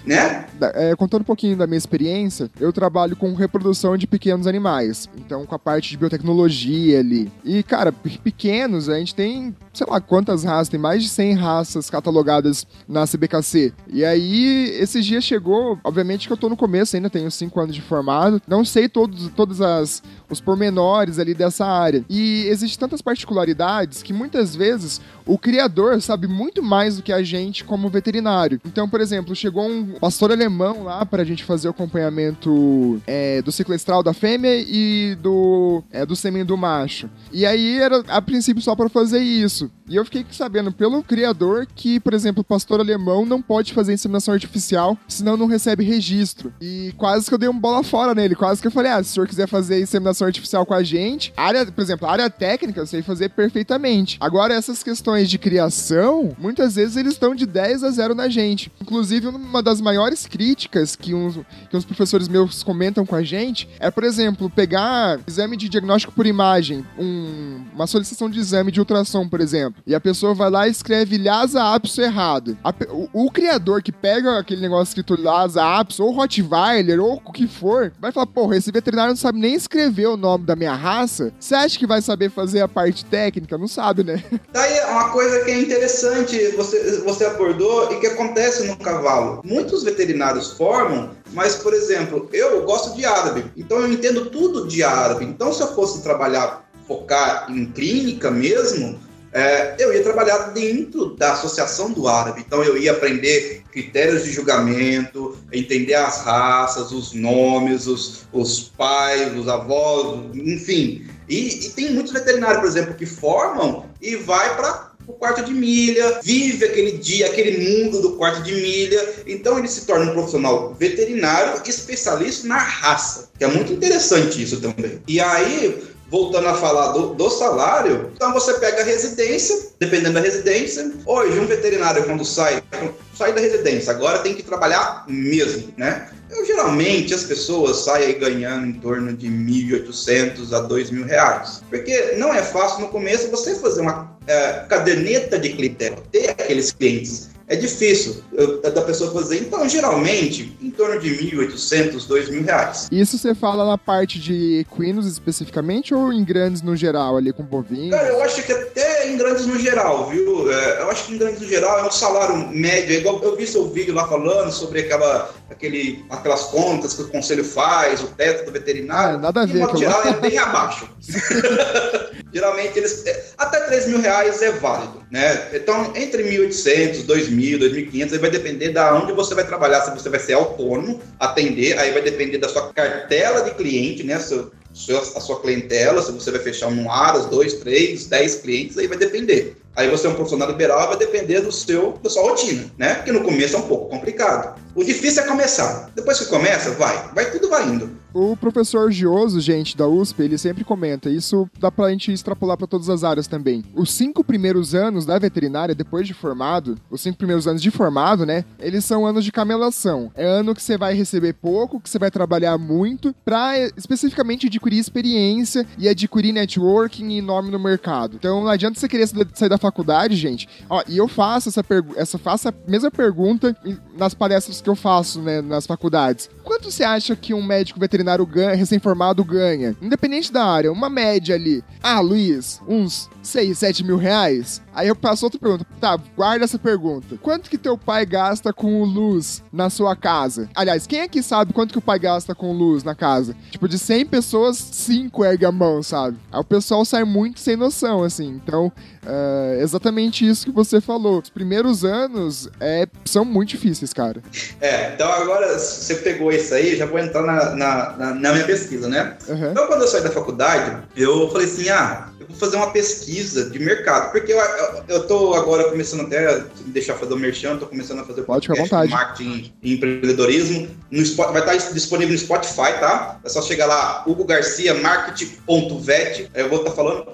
né? É, contando um pouquinho da minha experiência, eu trabalho com reprodução de pequenos animais, então com a parte de biotecnologia ali. E, cara, pequenos, a gente tem, sei lá quantas raças, tem mais de cem raças catalogadas na C B K C. E aí, esses dias chegou, obviamente que eu tô no começo ainda, tenho cinco anos de formado, não sei todos, todas as os pormenores ali dessa área. E existem tantas particularidades que muitas vezes o criador sabe muito mais do que a gente como veterinário. Então, por exemplo, chegou um pastor alemão lá pra gente fazer o acompanhamento é, do ciclo estral da fêmea e do, é, do sêmen do macho. E aí era a princípio só pra fazer isso. E eu fiquei sabendo pelo criador que, por exemplo, o pastor alemão não pode fazer inseminação artificial, senão não recebe registro. E quase que eu dei um bola fora nele, quase que eu falei, ah, se o senhor quiser fazer inseminação artificial com a gente, área, por exemplo, a área técnica eu sei fazer perfeitamente. Agora, essas questões de criação, muitas vezes eles estão de dez a zero na gente. Inclusive, uma das maiores críticas que uns, que uns professores meus comentam com a gente é, por exemplo, pegar exame de diagnóstico por imagem, um, uma solicitação de exame de ultrassom, por exemplo, e a pessoa vai lá e escreve Lhasa apso errado. A, o, o criador que pega aquele negócio escrito Lhasa apso, ou Rottweiler, ou o que for, vai falar, porra, esse veterinário não sabe nem escrever o nome da minha raça, você acha que vai saber fazer a parte técnica? Não sabe, né? Daí uma coisa que é interessante, você, você abordou e que acontece no cavalo. Muitos veterinários formam, mas, por exemplo, eu gosto de árabe, então eu entendo tudo de árabe. Então, se eu fosse trabalhar, focar em clínica mesmo, é, eu ia trabalhar dentro da associação do árabe. Então, eu ia aprender critérios de julgamento, entender as raças, os nomes, os, os pais, os avós, enfim. E, e tem muitos veterinários, por exemplo, que formam e vai para o quarto de milha, vive aquele dia, aquele mundo do quarto de milha. Então ele se torna um profissional veterinário especialista na raça, que é muito interessante isso também. E aí, voltando a falar do, do salário, então você pega a residência, dependendo da residência. Hoje, um veterinário, quando sai, sai da residência, agora tem que trabalhar mesmo, né? Eu, geralmente, as pessoas saem aí ganhando em torno de mil e oitocentos a dois mil reais. Porque não é fácil no começo você fazer uma é, caderneta de clientela, ter aqueles clientes. É difícil eu, da pessoa fazer. Então, geralmente, em torno de mil e oitocentos, dois mil reais. Isso você fala na parte de equinos especificamente ou em grandes no geral, ali com bovinos? Cara, eu acho que até em grandes no geral, viu? É, eu acho que em grandes no geral é um salário médio. É igual eu vi seu vídeo lá falando sobre aquela, aquele, aquelas contas que o conselho faz, o teto do veterinário. Ah, nada a ver. Em modo geral, é bem abaixo. Geralmente, eles até três mil reais é válido, né? Então, entre mil e oitocentos, dois mil, dois mil e quinhentos, aí vai depender de onde você vai trabalhar, se você vai ser autônomo, atender, aí vai depender da sua cartela de cliente, né? Seu, a sua clientela, se você vai fechar um aras, dois, três, dez clientes, aí vai depender. Aí você é um profissional liberal, vai depender do seu, da sua rotina, né? Porque no começo é um pouco complicado. O difícil é começar. Depois que começa, vai. Vai, tudo vai indo. O professor Gioso, gente, da U S P, ele sempre comenta, isso dá pra gente extrapolar pra todas as áreas também. Os cinco primeiros anos da veterinária, depois de formado, os cinco primeiros anos de formado, né, eles são anos de camelação. É ano que você vai receber pouco, que você vai trabalhar muito, pra especificamente adquirir experiência e adquirir networking e nome no mercado. Então não adianta você querer sair da faculdade, gente. Ó, e eu faço essa, pergu- essa faço a mesma pergunta nas palestras que eu faço, né, nas faculdades. Quanto você acha que um médico veterinário ganha, recém-formado ganha? Independente da área, uma média ali. Ah, Luiz, uns seis, sete mil reais? Aí eu passo outra pergunta. Tá, guarda essa pergunta. Quanto que teu pai gasta com luz na sua casa? Aliás, quem aqui sabe quanto que o pai gasta com luz na casa? Tipo, de cem pessoas, cinco ergue a mão, sabe? Aí o pessoal sai muito sem noção, assim. Então, é exatamente isso que você falou. Os primeiros anos é, são muito difíceis, cara. É, então agora você pegou isso aí, eu já vou entrar na, na, na, na minha pesquisa, né? Uhum. Então, quando eu saí da faculdade, eu falei assim, ah, eu vou fazer uma pesquisa de mercado, porque eu, eu, eu tô agora começando até, se me deixar fazer o merchan, eu tô começando a fazer Pode ficar à vontade. Marketing e empreendedorismo, no Spot, vai estar disponível no Spotify, tá? É só chegar lá, Hugo Garcia, marketing ponto vet, eu vou estar falando.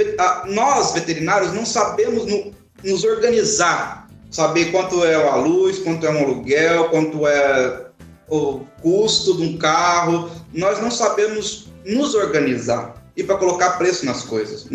Nós, veterinários, não sabemos no, nos organizar, saber quanto é a luz, quanto é um aluguel, quanto é o custo de um carro. Nós não sabemos nos organizar e para colocar preço nas coisas. Não,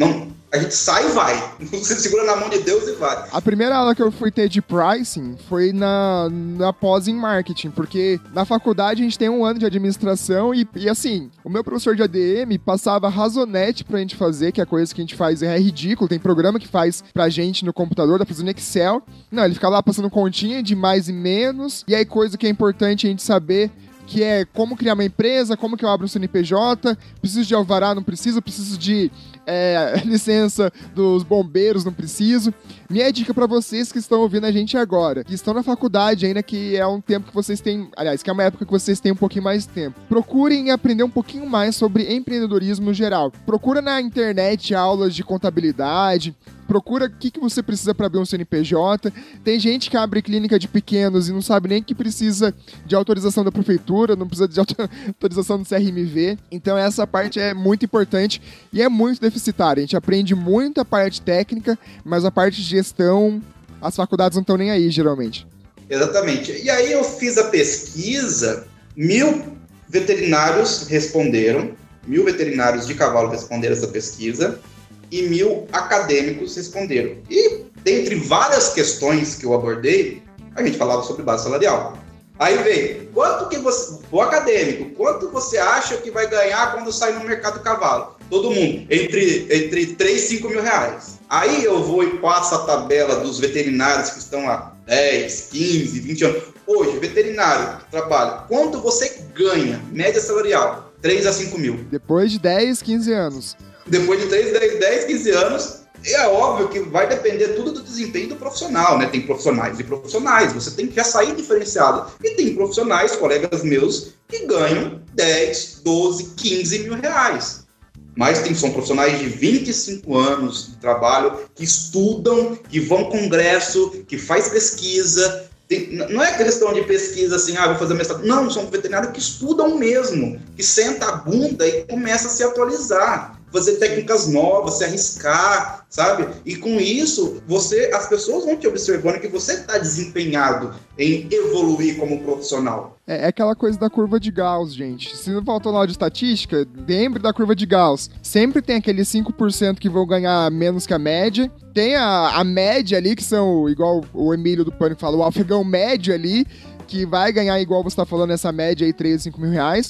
A gente sai e vai. Você segura na mão de Deus e vai. A primeira aula que eu fui ter de pricing foi na, na pós em marketing, porque na faculdade a gente tem um ano de administração e, e assim, o meu professor de A D M passava razonete pra gente fazer, que a coisa que a gente faz é ridículo, tem programa que faz pra gente no computador, dá pra fazer no Excel. Não, ele ficava lá passando continha de mais e menos, e aí coisa que é importante a gente saber, que é como criar uma empresa, como que eu abro um C N P J, preciso de alvará, não preciso, preciso de é, licença dos bombeiros, não preciso. Minha dica pra vocês que estão ouvindo a gente agora, que estão na faculdade ainda, que é um tempo que vocês têm, aliás, que é uma época que vocês têm um pouquinho mais de tempo. Procurem aprender um pouquinho mais sobre empreendedorismo geral. Procura na internet aulas de contabilidade, procura o que, que você precisa para abrir um C N P J. Tem gente que abre clínica de pequenos e não sabe nem que precisa de autorização da prefeitura, não precisa de autorização do C R M V. Então essa parte é muito importante e é muito deficitária. A gente aprende muito a parte técnica, mas a parte de gestão, as faculdades não estão nem aí, geralmente. Exatamente. E aí eu fiz a pesquisa, mil veterinários responderam, mil veterinários de cavalo responderam essa pesquisa, e mil acadêmicos responderam. E, dentre várias questões que eu abordei, a gente falava sobre base salarial. Aí veio, quanto que você, o acadêmico, quanto você acha que vai ganhar quando sair no mercado do cavalo? Todo mundo, entre, entre três e cinco mil reais. Aí eu vou e passo a tabela dos veterinários que estão há dez, quinze, vinte anos. Hoje, veterinário que trabalha, quanto você ganha, média salarial? três a cinco mil. Depois de dez, quinze anos. Depois de três, dez, dez, quinze anos, é óbvio que vai depender tudo do desempenho do profissional, né? Tem profissionais e profissionais, você tem que já sair diferenciado. E tem profissionais, colegas meus, que ganham dez, doze, quinze mil reais. Mas tem, são profissionais de vinte e cinco anos de trabalho, que estudam, que vão ao congresso, que faz pesquisa. Tem, não é questão de pesquisa assim, ah, vou fazer mestrado. Não, são veterinários que estudam mesmo, que senta a bunda e começa a se atualizar, fazer técnicas novas, se arriscar, sabe? E com isso, você, as pessoas vão te observando que você está desempenhado em evoluir como profissional. É, é aquela coisa da curva de Gauss, gente. Se não faltou lá de estatística, lembre da curva de Gauss. Sempre tem aqueles cinco por cento que vão ganhar menos que a média. Tem a, a média ali, que são, igual o Emílio do Pânico falou, o afegão médio ali, que vai ganhar, igual você está falando, essa média aí, três, cinco mil reais.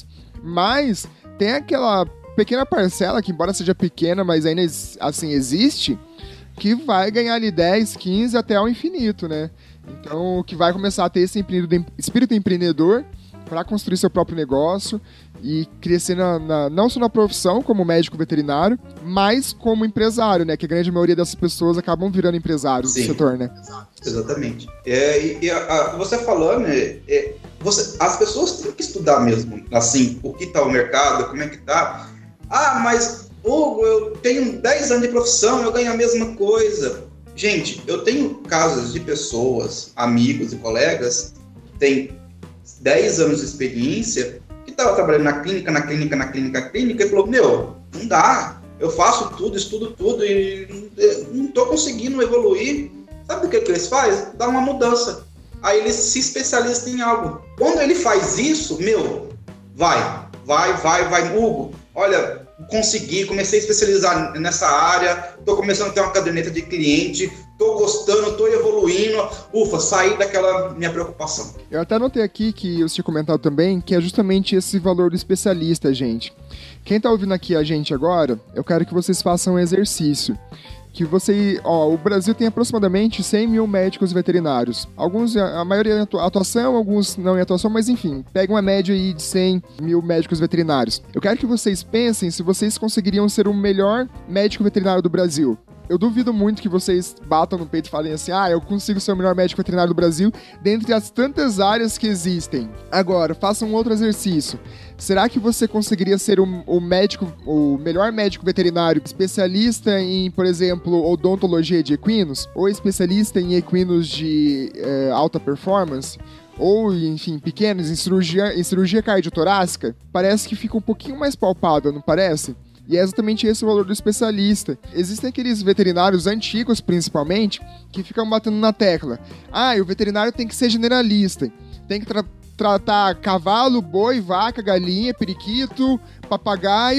Mas tem aquela pequena parcela, que embora seja pequena, mas ainda assim existe, que vai ganhar ali dez, quinze até ao infinito, né? Então, que vai começar a ter esse espírito empreendedor para construir seu próprio negócio e crescer na, na, não só na profissão como médico veterinário, mas como empresário, né? Que a grande maioria dessas pessoas acabam virando empresários do setor, né? Exatamente. É, e, e a, a, você falando, é, é, você, as pessoas têm que estudar mesmo, assim, o que está o mercado, como é que está. Ah, mas, Hugo, eu tenho dez anos de profissão, eu ganho a mesma coisa. Gente, eu tenho casos de pessoas, amigos e colegas, que têm dez anos de experiência, que estavam trabalhando na clínica, na clínica, na clínica, na clínica, e falou, meu, não dá, eu faço tudo, estudo tudo e não estou conseguindo evoluir. Sabe o que, que eles fazem? Dá uma mudança. Aí eles se especializam em algo. Quando ele faz isso, meu, vai, vai, vai, vai, Hugo, olha, consegui, comecei a especializar nessa área, estou começando a ter uma caderneta de cliente, estou gostando, estou evoluindo, ufa, saí daquela minha preocupação. Eu até anotei aqui que eu tinha comentado também, que é justamente esse valor do especialista, gente. Quem está ouvindo aqui a gente agora, eu quero que vocês façam um exercício. Que você, ó, o Brasil tem aproximadamente cem mil médicos veterinários. Alguns, a maioria em atuação, alguns não em atuação, mas enfim, pega uma média aí de cem mil médicos veterinários. Eu quero que vocês pensem se vocês conseguiriam ser o melhor médico veterinário do Brasil. Eu duvido muito que vocês batam no peito e falem assim, ah, eu consigo ser o melhor médico veterinário do Brasil, dentre as tantas áreas que existem. Agora, faça um outro exercício. Será que você conseguiria ser o, o médico, o melhor médico veterinário especialista em, por exemplo, odontologia de equinos? Ou especialista em equinos de eh, alta performance? Ou, enfim, pequenos, em cirurgia, em cirurgia cardiotorácica? Parece que fica um pouquinho mais palpável, não parece? E é exatamente esse o valor do especialista. Existem aqueles veterinários antigos, principalmente, que ficam batendo na tecla. Ah, e o veterinário tem que ser generalista. Tem que tra- tratar cavalo, boi, vaca, galinha, periquito, papagaio.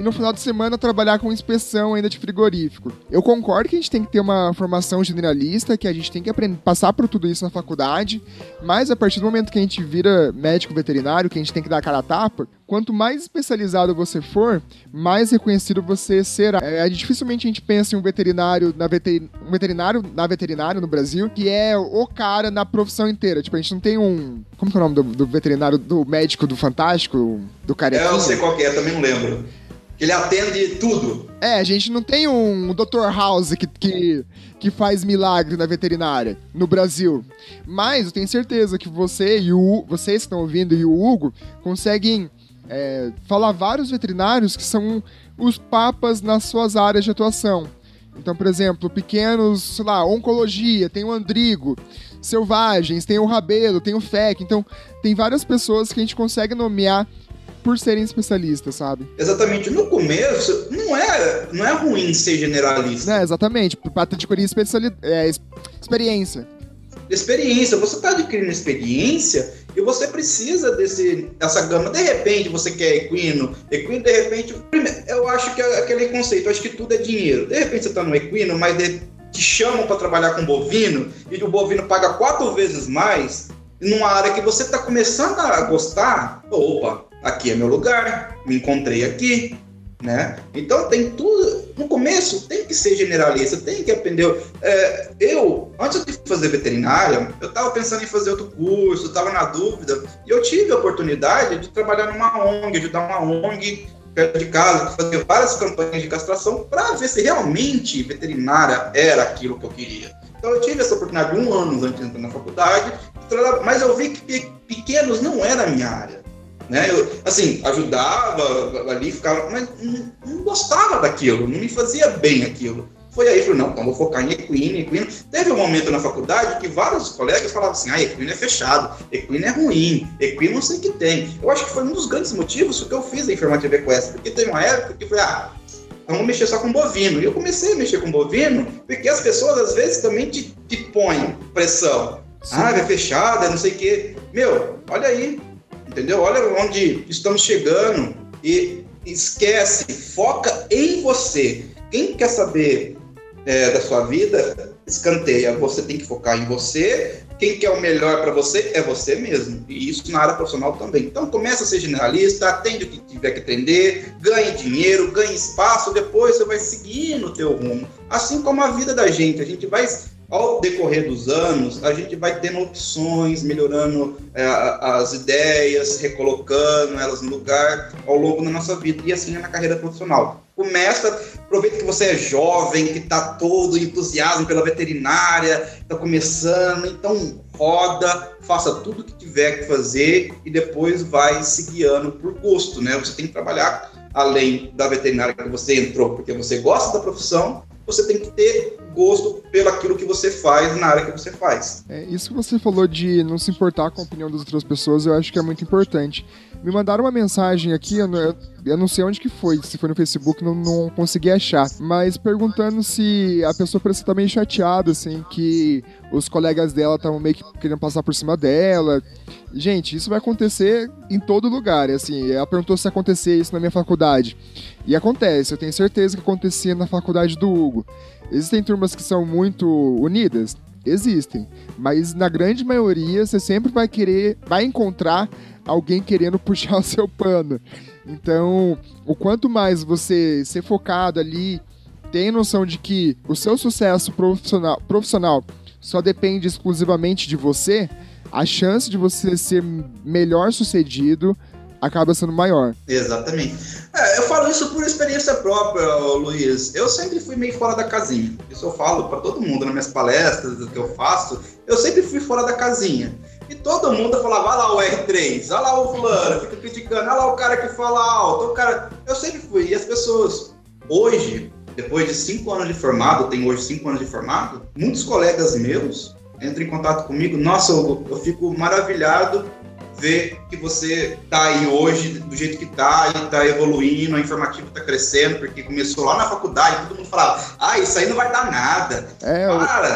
e no final de semana trabalhar com inspeção ainda de frigorífico. Eu concordo que a gente tem que ter uma formação generalista, que a gente tem que aprender, passar por tudo isso na faculdade, mas a partir do momento que a gente vira médico veterinário, que a gente tem que dar a cara a tapa, quanto mais especializado você for, mais reconhecido você será. É, dificilmente a gente pensa em um veterinário na, veter... um veterinário na veterinária no Brasil, que é o cara na profissão inteira. Tipo, a gente não tem um... Como que é o nome do, do veterinário, do médico do Fantástico, do Carequinha? É, eu sei qual que é, também não lembro. Ele atende tudo. É, a gente não tem um doutor House que, que, que faz milagre na veterinária no Brasil. Mas eu tenho certeza que você e o vocês que estão ouvindo e o Hugo conseguem é, falar vários veterinários que são os papas nas suas áreas de atuação. Então, por exemplo, pequenos, sei lá, oncologia, tem o Andrigo, selvagens, tem o Rabelo, tem o F E C. Então, tem várias pessoas que a gente consegue nomear por serem especialistas, sabe? Exatamente. No começo, não é, não é ruim ser generalista. É, exatamente. Para adquirir especiali- é, experiência. Experiência. Você está adquirindo experiência e você precisa desse, dessa gama. De repente, você quer equino. Equino, de repente... Eu acho que é aquele conceito. Eu acho que tudo é dinheiro. De repente, você está no equino, mas de, te chamam para trabalhar com bovino e o bovino paga quatro vezes mais numa área que você está começando a gostar. Opa! Aqui é meu lugar, me encontrei aqui, né? Então tem tudo, no começo tem que ser generalista, tem que aprender. É, eu, antes de fazer veterinária, eu estava pensando em fazer outro curso, estava na dúvida, e eu tive a oportunidade de trabalhar numa O N G, ajudar uma O N G perto de casa, fazer várias campanhas de castração para ver se realmente veterinária era aquilo que eu queria. Então eu tive essa oportunidade um ano antes de entrar na faculdade, mas eu vi que pequenos não era a minha área. Né? Eu, assim, ajudava ali, ficava, mas não, não gostava daquilo, não me fazia bem aquilo. Foi aí que eu falei, não, então vou focar em equino, equino. Teve um momento na faculdade que vários colegas falavam assim, ah, equino é fechado, equino é ruim, equino não sei o que tem. Eu acho que foi um dos grandes motivos que eu fiz a enfermaria equestre, porque teve uma época que eu falei, ah, vamos mexer só com bovino. E eu comecei a mexer com bovino, porque as pessoas às vezes também te, te põem pressão. Sim. Ah, é fechado, é não sei o que. Meu, olha aí. Entendeu? Olha onde estamos chegando e esquece, foca em você. Quem quer saber é, da sua vida, escanteia. Você tem que focar em você. Quem quer o melhor para você é você mesmo. E isso na área profissional também. Então começa a ser generalista, atende o que tiver que atender, ganhe dinheiro, ganhe espaço, depois você vai seguindo o teu rumo. Assim como a vida da gente, a gente vai... Ao decorrer dos anos, a gente vai tendo opções, melhorando é, as ideias, recolocando elas no lugar ao longo da nossa vida. E assim é na carreira profissional. Começa, aproveita que você é jovem, que está todo entusiasmo pela veterinária, está começando, então roda, faça tudo o que tiver que fazer e depois vai se guiando por gosto, né? Você tem que trabalhar além da veterinária que você entrou porque você gosta da profissão, você tem que ter gosto pelo aquilo que você faz na área que você faz. É, isso que você falou de não se importar com a opinião das outras pessoas, eu acho que é muito importante. Me mandaram uma mensagem aqui, eu não, eu não sei onde que foi, se foi no Facebook, não, não consegui achar, mas perguntando se a pessoa parecia estar meio chateada, assim, que os colegas dela estavam meio que querendo passar por cima dela. Gente, isso vai acontecer em todo lugar, assim, ela perguntou se acontecia isso na minha faculdade. E acontece, eu tenho certeza que acontecia na faculdade do Hugo. Existem turmas que são muito unidas? Existem. Mas na grande maioria, você sempre vai querer, vai encontrar alguém querendo puxar o seu pano. Então, o quanto mais você ser focado ali, tem noção de que o seu sucesso profissional, profissional só depende exclusivamente de você, a chance de você ser melhor sucedido acaba sendo maior. Exatamente. É, eu falo isso por experiência própria, Luiz. Eu sempre fui meio fora da casinha. Isso eu falo para todo mundo nas minhas palestras, o que eu faço. Eu sempre fui fora da casinha. E todo mundo falava, olha lá o R três, olha lá o fulano, fica criticando, olha lá o cara que fala alto, o cara... Eu sempre fui. E as pessoas, hoje, depois de cinco anos de formado, eu tenho hoje cinco anos de formado, muitos colegas meus entram em contato comigo. Nossa, Hugo, eu fico maravilhado ver que você tá aí hoje do jeito que tá e tá evoluindo, a informativa tá crescendo, porque começou lá na faculdade, todo mundo falava, ah, isso aí não vai dar nada. É, Para!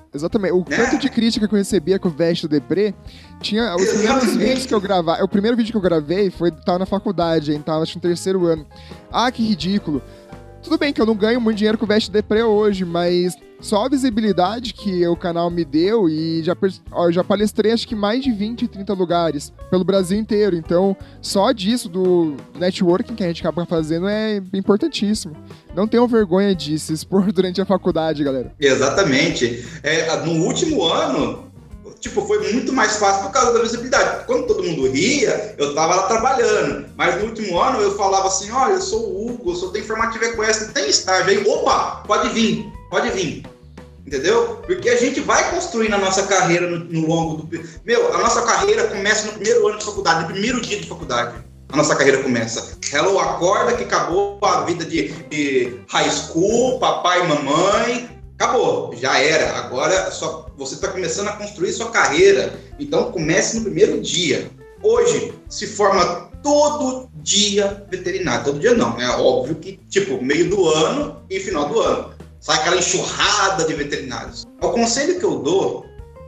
Exatamente. O né? tanto de crítica que eu recebia com o Veste do Deprê, tinha os primeiros vídeos que eu gravava. O primeiro vídeo que eu gravei foi tava na faculdade, hein? Tava acho, no terceiro ano. Ah, que ridículo. Tudo bem que eu não ganho muito dinheiro com o Veste do Deprê hoje, mas só a visibilidade que o canal me deu e já, ó, eu já palestrei acho que mais de vinte, trinta lugares pelo Brasil inteiro. Então, só disso, do networking que a gente acaba fazendo é importantíssimo. Não tenham vergonha de se expor durante a faculdade, galera. Exatamente. É, no último ano, tipo, foi muito mais fácil por causa da visibilidade. Quando todo mundo ria, eu tava lá trabalhando. Mas no último ano eu falava assim, olha, eu sou o Hugo, eu sou da Informativa Equestre, tem estágio aí. Opa, pode vir, pode vir. Entendeu? Porque a gente vai construindo a nossa carreira no, no longo do... Meu, a nossa carreira começa no primeiro ano de faculdade, no primeiro dia de faculdade. A nossa carreira começa. Hello, acorda que acabou a vida de, de high school, papai e mamãe. Acabou, já era. Agora só, você está começando a construir sua carreira. Então comece no primeiro dia. Hoje se forma todo dia veterinário. Todo dia não, é óbvio que tipo meio do ano e final do ano. Sai aquela enxurrada de veterinários. O conselho que eu dou,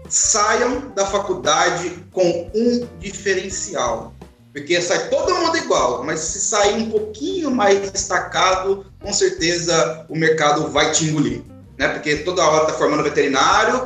saiam da faculdade com um diferencial. Porque sai todo mundo igual, mas se sair um pouquinho mais destacado, com certeza o mercado vai te engolir. Né? Porque toda hora está formando veterinário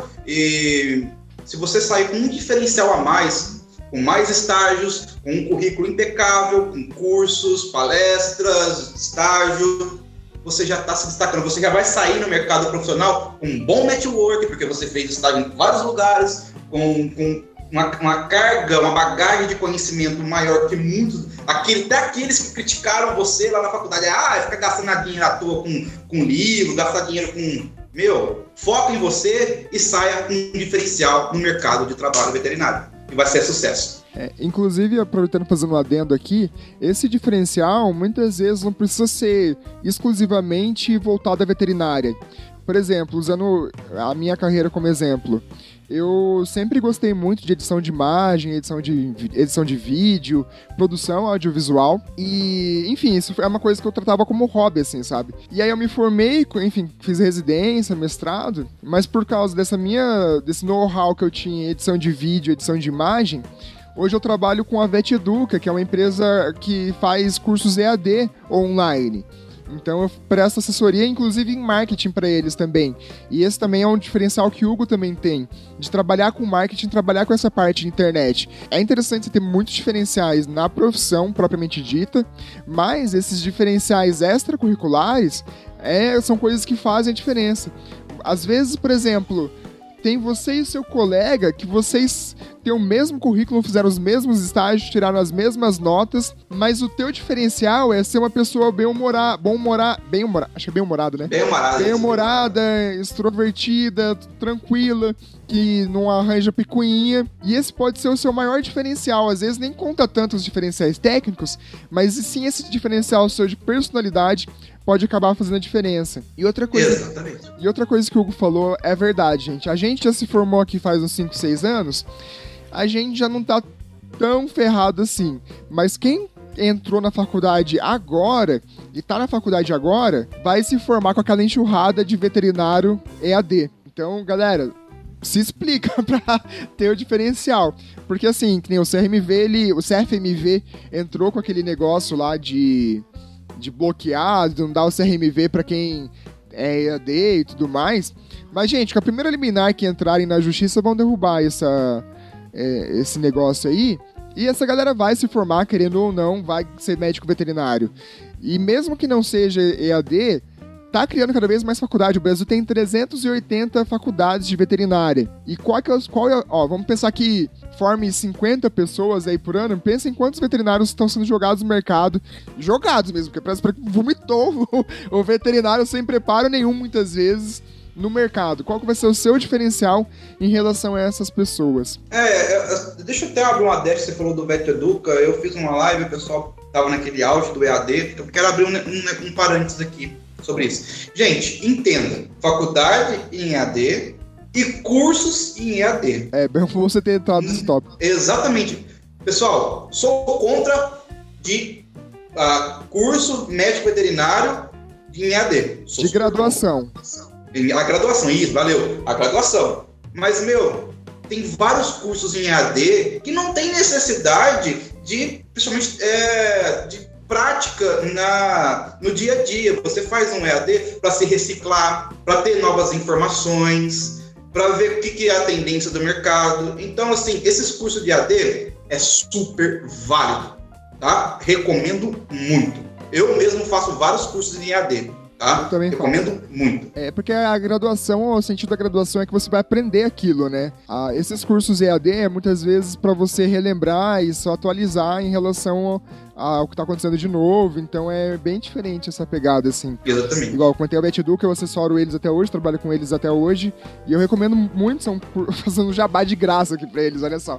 e se você sair com um diferencial a mais, com mais estágios, com um currículo impecável, com cursos, palestras, estágio, você já está se destacando. Você já vai sair no mercado profissional com um bom network, porque você fez estágio em vários lugares, com... com Uma, uma carga, uma bagagem de conhecimento maior que muitos, aquele, até aqueles que criticaram você lá na faculdade. Ah, fica gastando dinheiro à toa com, com livro, gastar dinheiro com... Meu, foca em você e saia com um diferencial no mercado de trabalho veterinário. E vai ser sucesso. É, inclusive, aproveitando fazendo um adendo aqui, esse diferencial muitas vezes não precisa ser exclusivamente voltado à veterinária. Por exemplo, usando a minha carreira como exemplo, eu sempre gostei muito de edição de imagem, edição de, edição de vídeo, produção audiovisual e, enfim, isso é uma coisa que eu tratava como hobby, assim, sabe? E aí eu me formei, enfim, fiz residência, mestrado, mas por causa dessa minha, desse know-how que eu tinha em edição de vídeo, edição de imagem, hoje eu trabalho com a Vet Educa, que é uma empresa que faz cursos E A D online. Então eu presto assessoria, inclusive em marketing para eles também. E esse também é um diferencial que o Hugo também tem, de trabalhar com marketing, trabalhar com essa parte de internet. É interessante você ter muitos diferenciais na profissão propriamente dita, mas esses diferenciais extracurriculares é, são coisas que fazem a diferença. Às vezes, por exemplo, tem você e seu colega que vocês têm o mesmo currículo, fizeram os mesmos estágios, tiraram as mesmas notas, mas o teu diferencial é ser uma pessoa bem-humorada, bom-humorada, bem-humorada, acho que é bem-humorada, né? Bem-humorada. Bem-humorada, extrovertida, tranquila, que não arranja picuinha, e esse pode ser o seu maior diferencial. Às vezes nem conta tanto os diferenciais técnicos, mas sim esse diferencial seu de personalidade pode acabar fazendo a diferença. E outra coisa, Exatamente. E outra coisa que o Hugo falou é verdade, gente. A gente já se formou aqui faz uns cinco, seis anos, a gente já não tá tão ferrado assim. Mas quem entrou na faculdade agora, e tá na faculdade agora, vai se formar com aquela enxurrada de veterinário E A D. Então, galera, se explica pra ter o diferencial. Porque assim, que nem o C R M V, ele, o C F M V entrou com aquele negócio lá de... de bloquear, de não dar o C R M V pra quem é E A D e tudo mais. Mas, gente, com a primeira liminar que entrarem na justiça vão derrubar essa, é, esse negócio aí. E essa galera vai se formar, querendo ou não, vai ser médico veterinário. E mesmo que não seja E A D, tá criando cada vez mais faculdade. O Brasil tem trezentas e oitenta faculdades de veterinária. E qual que é, qual é, ó, vamos pensar que forme cinquenta pessoas aí por ano, pensa em quantos veterinários estão sendo jogados no mercado. Jogados mesmo, porque parece que vomitou o, o veterinário sem preparo nenhum, muitas vezes, no mercado. Qual que vai ser o seu diferencial em relação a essas pessoas? É, é deixa eu até abrir uma dessa, você falou do Vet Educa, eu fiz uma live, o pessoal tava naquele auge do E A D, então eu quero abrir um, um, um parênteses aqui sobre isso. Gente, entenda, faculdade em E A D e cursos em E A D. É, bem você ter entrado nesse tópico. Exatamente. Pessoal, sou contra de uh, curso médico veterinário em E A D. Sou de graduação. Contra. A graduação, isso, valeu. A graduação. Mas, meu, tem vários cursos em E A D que não tem necessidade de, principalmente, é, de prática na, no dia a dia. Você faz um E A D para se reciclar, para ter novas informações, para ver o que, que é a tendência do mercado. Então, assim, esses cursos de E A D é super válido, tá? Recomendo muito. Eu mesmo faço vários cursos em E A D. Tá? Eu também recomendo faço. muito. É, porque a graduação, o sentido da graduação é que você vai aprender aquilo, né? Ah, esses cursos E A D é muitas vezes para você relembrar e só atualizar em relação ao, ao que tá acontecendo de novo, então é bem diferente essa pegada, assim. Exatamente. Igual, eu contei o BetEduca, eu assessoro eles até hoje, trabalho com eles até hoje, e eu recomendo muito, são fazendo jabá de graça aqui pra eles, olha só.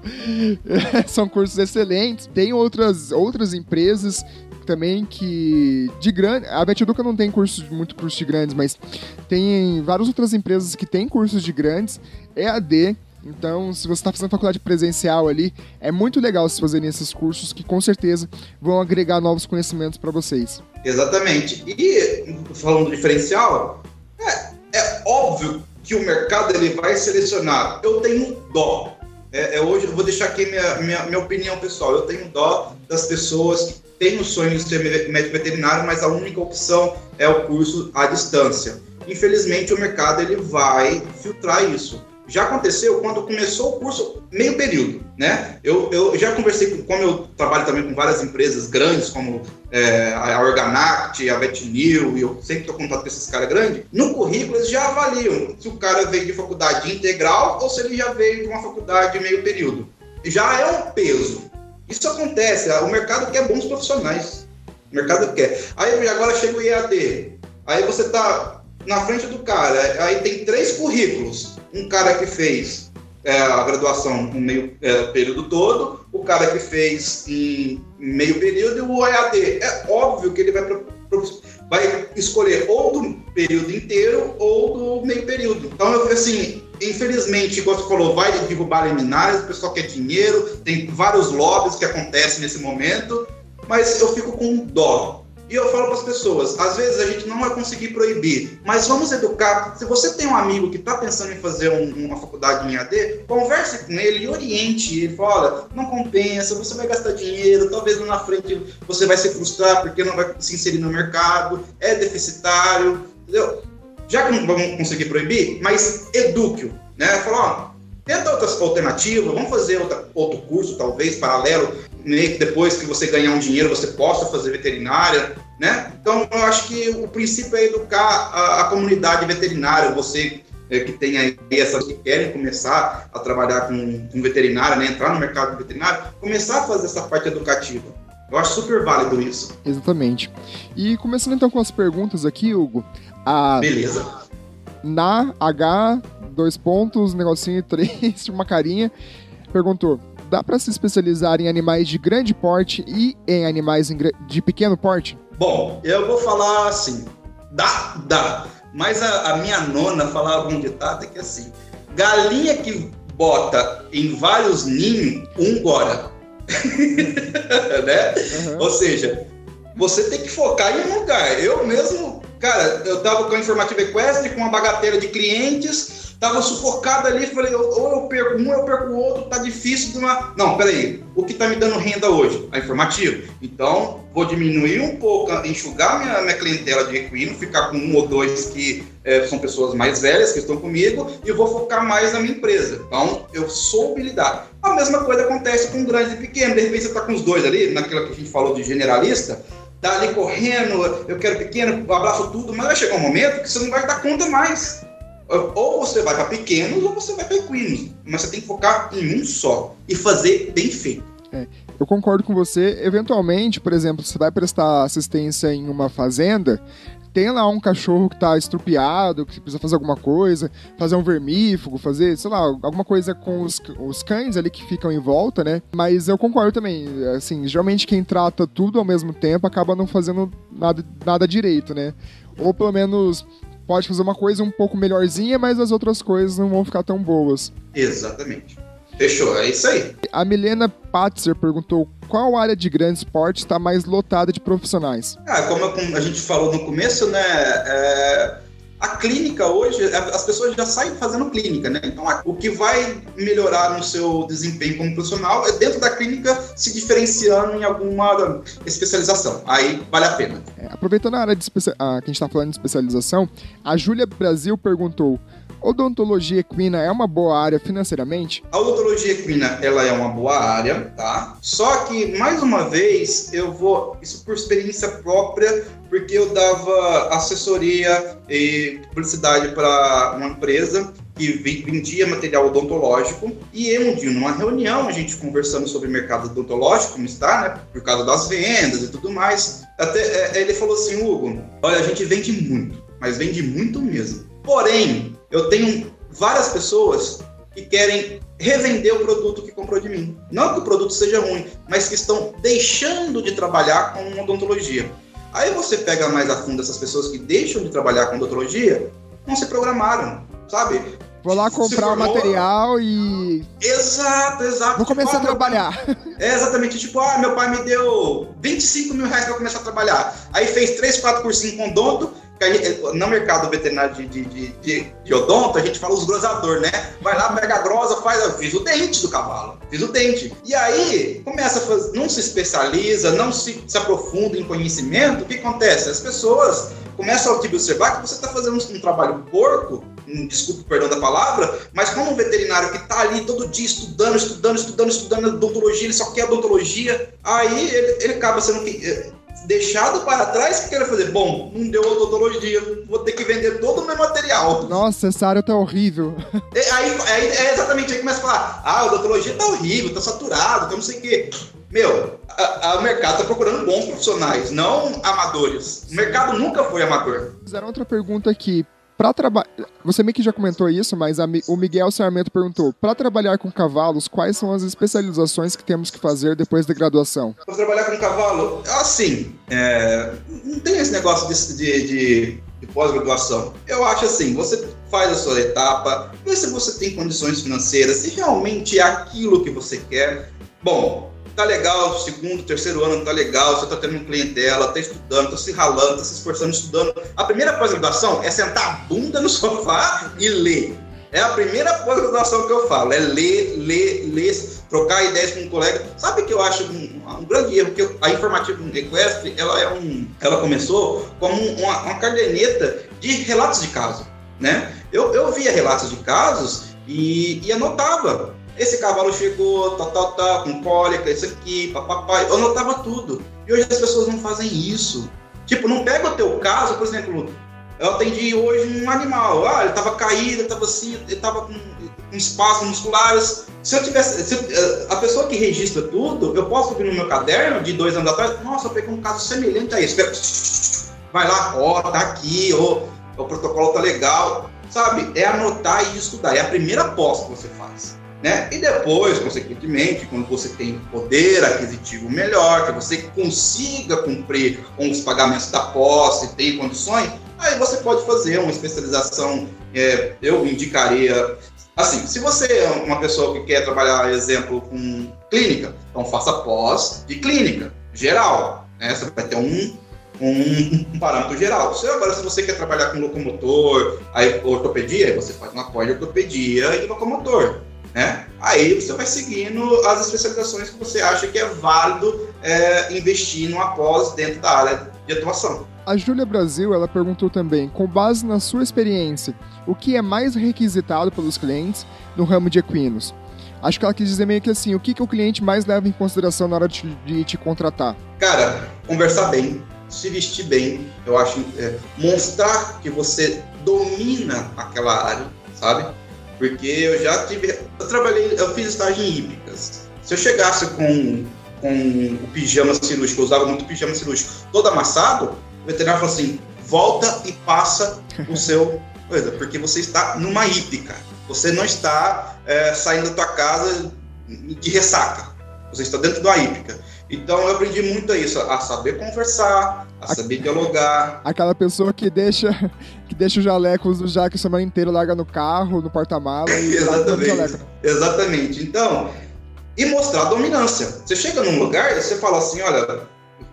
São cursos excelentes. Tem outras, outras empresas também que de grande, a BetEduca não tem cursos, muito cursos de grandes, mas tem várias outras empresas que têm cursos de grandes, E A D. Então, se você está fazendo faculdade presencial ali, é muito legal vocês fazerem esses cursos que com certeza vão agregar novos conhecimentos para vocês. Exatamente. E falando do diferencial, é, é óbvio que o mercado ele vai selecionar. Eu tenho dó. É, é, hoje eu vou deixar aqui minha, minha, minha opinião pessoal. Eu tenho dó das pessoas que têm o sonho de ser médico veterinário, mas a única opção é o curso à distância. Infelizmente, o mercado ele vai filtrar isso. Já aconteceu quando começou o curso meio período, né? Eu, eu já conversei com, como eu trabalho também com várias empresas grandes, como é, a Organact, a Vetnil, e eu sempre estou em contato com esses caras grandes. No currículo, eles já avaliam se o cara veio de faculdade integral ou se ele já veio de uma faculdade meio período. Já é um peso. Isso acontece, o mercado quer bons profissionais. O mercado quer. Aí agora chega o I A D. Aí você está na frente do cara, aí tem três currículos. Um cara que fez é, a graduação no meio é, período todo, o cara que fez em meio período e o E A D. É óbvio que ele vai, pro, pro, vai escolher ou do período inteiro ou do meio período. Então, assim, infelizmente, igual você falou, vai derrubar liminares, o pessoal quer dinheiro, tem vários lobbies que acontecem nesse momento, mas eu fico com dó. E eu falo para as pessoas, às vezes a gente não vai conseguir proibir, mas vamos educar. Se você tem um amigo que está pensando em fazer um, uma faculdade em E A D, converse com ele e oriente ele. Fala, olha, não compensa, você vai gastar dinheiro, talvez lá na frente você vai se frustrar porque não vai se inserir no mercado, é deficitário, entendeu? Já que não vamos conseguir proibir, mas eduque-o, né? Fala, ó, tenta outras alternativas, vamos fazer outra, outro curso, talvez, paralelo, depois que você ganhar um dinheiro, você possa fazer veterinária, né? Então, eu acho que o princípio é educar a, a comunidade veterinária, você é, que tem aí essas que querem começar a trabalhar com, com veterinária, né? Entrar no mercado veterinário, começar a fazer essa parte educativa. Eu acho super válido isso. Exatamente. E começando então com as perguntas aqui, Hugo. A... Beleza. Na H, dois pontos, negocinho três, uma carinha, perguntou: dá para se especializar em animais de grande porte e em animais de pequeno porte? Bom, eu vou falar assim, dá, dá. Mas a, a minha nona falava um ditado que é assim, galinha que bota em vários ninhos, um gora. Né? Uhum. Ou seja, você tem que focar em um lugar. Eu mesmo, cara, eu tava com a Informativa Equestre, com uma bagatela de clientes, tava sufocado ali, falei, ou eu perco um, ou eu perco o outro, tá difícil de uma... Não, peraí, o que tá me dando renda hoje? A Informativa. Então, vou diminuir um pouco, enxugar minha, minha clientela de equino, ficar com um ou dois que é, são pessoas mais velhas, que estão comigo, e vou focar mais na minha empresa. Então, eu soube lidar. A mesma coisa acontece com grande e pequeno, de repente você tá com os dois ali, naquilo que a gente falou de generalista, tá ali correndo, eu quero pequeno, abraço tudo, mas vai chegar um momento que você não vai dar conta mais. Ou você vai para pequenos ou você vai para equinos, mas você tem que focar em um só e fazer bem feito. É, eu concordo com você. Eventualmente, por exemplo, você vai prestar assistência em uma fazenda, tem lá um cachorro que tá estrupiado, que precisa fazer alguma coisa, fazer um vermífugo, fazer, sei lá, alguma coisa com os, os cães ali que ficam em volta, né? Mas eu concordo também, assim, geralmente quem trata tudo ao mesmo tempo acaba não fazendo nada, nada direito, né? Ou pelo menos pode fazer uma coisa um pouco melhorzinha, mas as outras coisas não vão ficar tão boas. Exatamente. Fechou, é isso aí. A Milena Patzer perguntou qual área de grande esporte está mais lotada de profissionais. Ah, como a gente falou no começo, né? É, a clínica hoje, as pessoas já saem fazendo clínica, né? Então, o que vai melhorar no seu desempenho como profissional é dentro da clínica se diferenciando em alguma especialização. Aí vale a pena. É, aproveitando a área de especia... ah, que a gente está falando de especialização, a Júlia Brasil perguntou: odontologia equina é uma boa área financeiramente? A odontologia equina, ela é uma boa área, tá? Só que, mais uma vez, eu vou... Isso por experiência própria, porque eu dava assessoria e publicidade para uma empresa que vendia material odontológico, e eu, um dia, numa reunião, a gente conversando sobre o mercado odontológico, como está, né? Por causa das vendas e tudo mais. Até ele falou assim: Hugo, olha, a gente vende muito, mas vende muito mesmo. Porém, eu tenho várias pessoas que querem revender o produto que comprou de mim. Não que o produto seja ruim, mas que estão deixando de trabalhar com odontologia. Aí você pega mais a fundo essas pessoas que deixam de trabalhar com odontologia, não se programaram, sabe? Vou lá comprar o material e... Exato, exato. Vou começar tipo, a trabalhar. Pai... É exatamente, tipo, ah, meu pai me deu vinte e cinco mil reais para começar a trabalhar. Aí fez três, quatro cursinhos com odonto. No mercado veterinário de, de, de, de, de odonto, a gente fala os grosador, né? Vai lá, pega a grosa, faz, eu fiz o dente do cavalo, fiz o dente. E aí, começa a fazer, não se especializa, não se, se aprofunda em conhecimento, o que acontece? As pessoas começam a te observar que você está fazendo um, um trabalho porco, um, desculpa o perdão da palavra, mas como um veterinário que está ali todo dia estudando, estudando, estudando, estudando odontologia, ele só quer odontologia, aí ele, ele acaba sendo... deixado para trás, que quer fazer? Bom, não deu odontologia, vou ter que vender todo o meu material. Nossa, essa área tá horrível. É, aí, aí é exatamente, aí começa a falar: ah, a odontologia tá horrível, tá saturado, tá não sei o quê. Meu, a, a, o mercado tá procurando bons profissionais, não amadores. O mercado nunca foi amador. Fizeram outra pergunta aqui. Para trabalhar, você meio que já comentou isso, mas a, o Miguel Sarmento perguntou: para trabalhar com cavalos, quais são as especializações que temos que fazer depois da graduação? Para trabalhar com cavalo, assim, é, não tem esse negócio de, de, de, de pós-graduação. Eu acho assim, você faz a sua etapa, vê se você tem condições financeiras, se realmente é aquilo que você quer. Bom, tá legal, segundo, terceiro ano tá legal, você tá tendo uma clientela, tá estudando, tá se ralando, tá se esforçando, estudando. A primeira pós-graduação é sentar a bunda no sofá e ler. É a primeira pós-graduação que eu falo, é ler, ler, ler, trocar ideias com um colega. Sabe que eu acho um, um grande erro, que a Informativa Equestre, ela, é um, ela começou como uma, uma caderneta de relatos de caso, né? Eu, eu via relatos de casos e, e anotava. Esse cavalo chegou, tal, tal, tal, com cólica, isso aqui, papapá. Eu anotava tudo. E hoje as pessoas não fazem isso. Tipo, não pega o teu caso, por exemplo, eu atendi hoje um animal. Ah, ele tava caído, ele tava assim, ele tava com, com espasmos musculares. Se eu tivesse... Se eu, a pessoa que registra tudo, eu posso vir no meu caderno de dois anos atrás, nossa, eu peguei um caso semelhante a esse. Vai lá, ó, tá aqui, ó, o protocolo tá legal. Sabe? É anotar e estudar. É a primeira pós que você faz. Né? E depois, consequentemente, quando você tem poder aquisitivo melhor, que você consiga cumprir com os pagamentos da posse, tem condições, aí você pode fazer uma especialização. É, eu indicaria, assim, se você é uma pessoa que quer trabalhar, exemplo, com clínica, então faça pós de clínica, geral, né? Você vai ter um, um, um parâmetro geral. Se, agora, se você quer trabalhar com locomotor, aí ortopedia, aí você faz uma pós de ortopedia e locomotor. Né? Aí você vai seguindo as especializações que você acha que é válido é, investir numa pós dentro da área de atuação. A Júlia Brasil, ela perguntou também, com base na sua experiência, o que é mais requisitado pelos clientes no ramo de equinos? Acho que ela quis dizer meio que assim, o que, que o cliente mais leva em consideração na hora de, de te contratar? Cara, conversar bem, se vestir bem, eu acho, é, mostrar que você domina aquela área, sabe? Porque eu já tive... Eu trabalhei... Eu fiz estágio em hípicas. Se eu chegasse com, com o pijama cirúrgico, eu usava muito pijama cirúrgico, todo amassado, o veterinário falou assim, volta e passa o seu... coisa, porque você está numa hípica. Você não está é, saindo da tua casa de ressaca. Você está dentro da hípica. Então eu aprendi muito a isso, a saber conversar, a saber dialogar. Aquela pessoa que deixa, que deixa o jaleco, usa o jaque a semana inteira, larga no carro, no porta-mala e exatamente, jaleco. Exatamente. Então, e mostrar a dominância. Você chega num lugar e você fala assim, olha,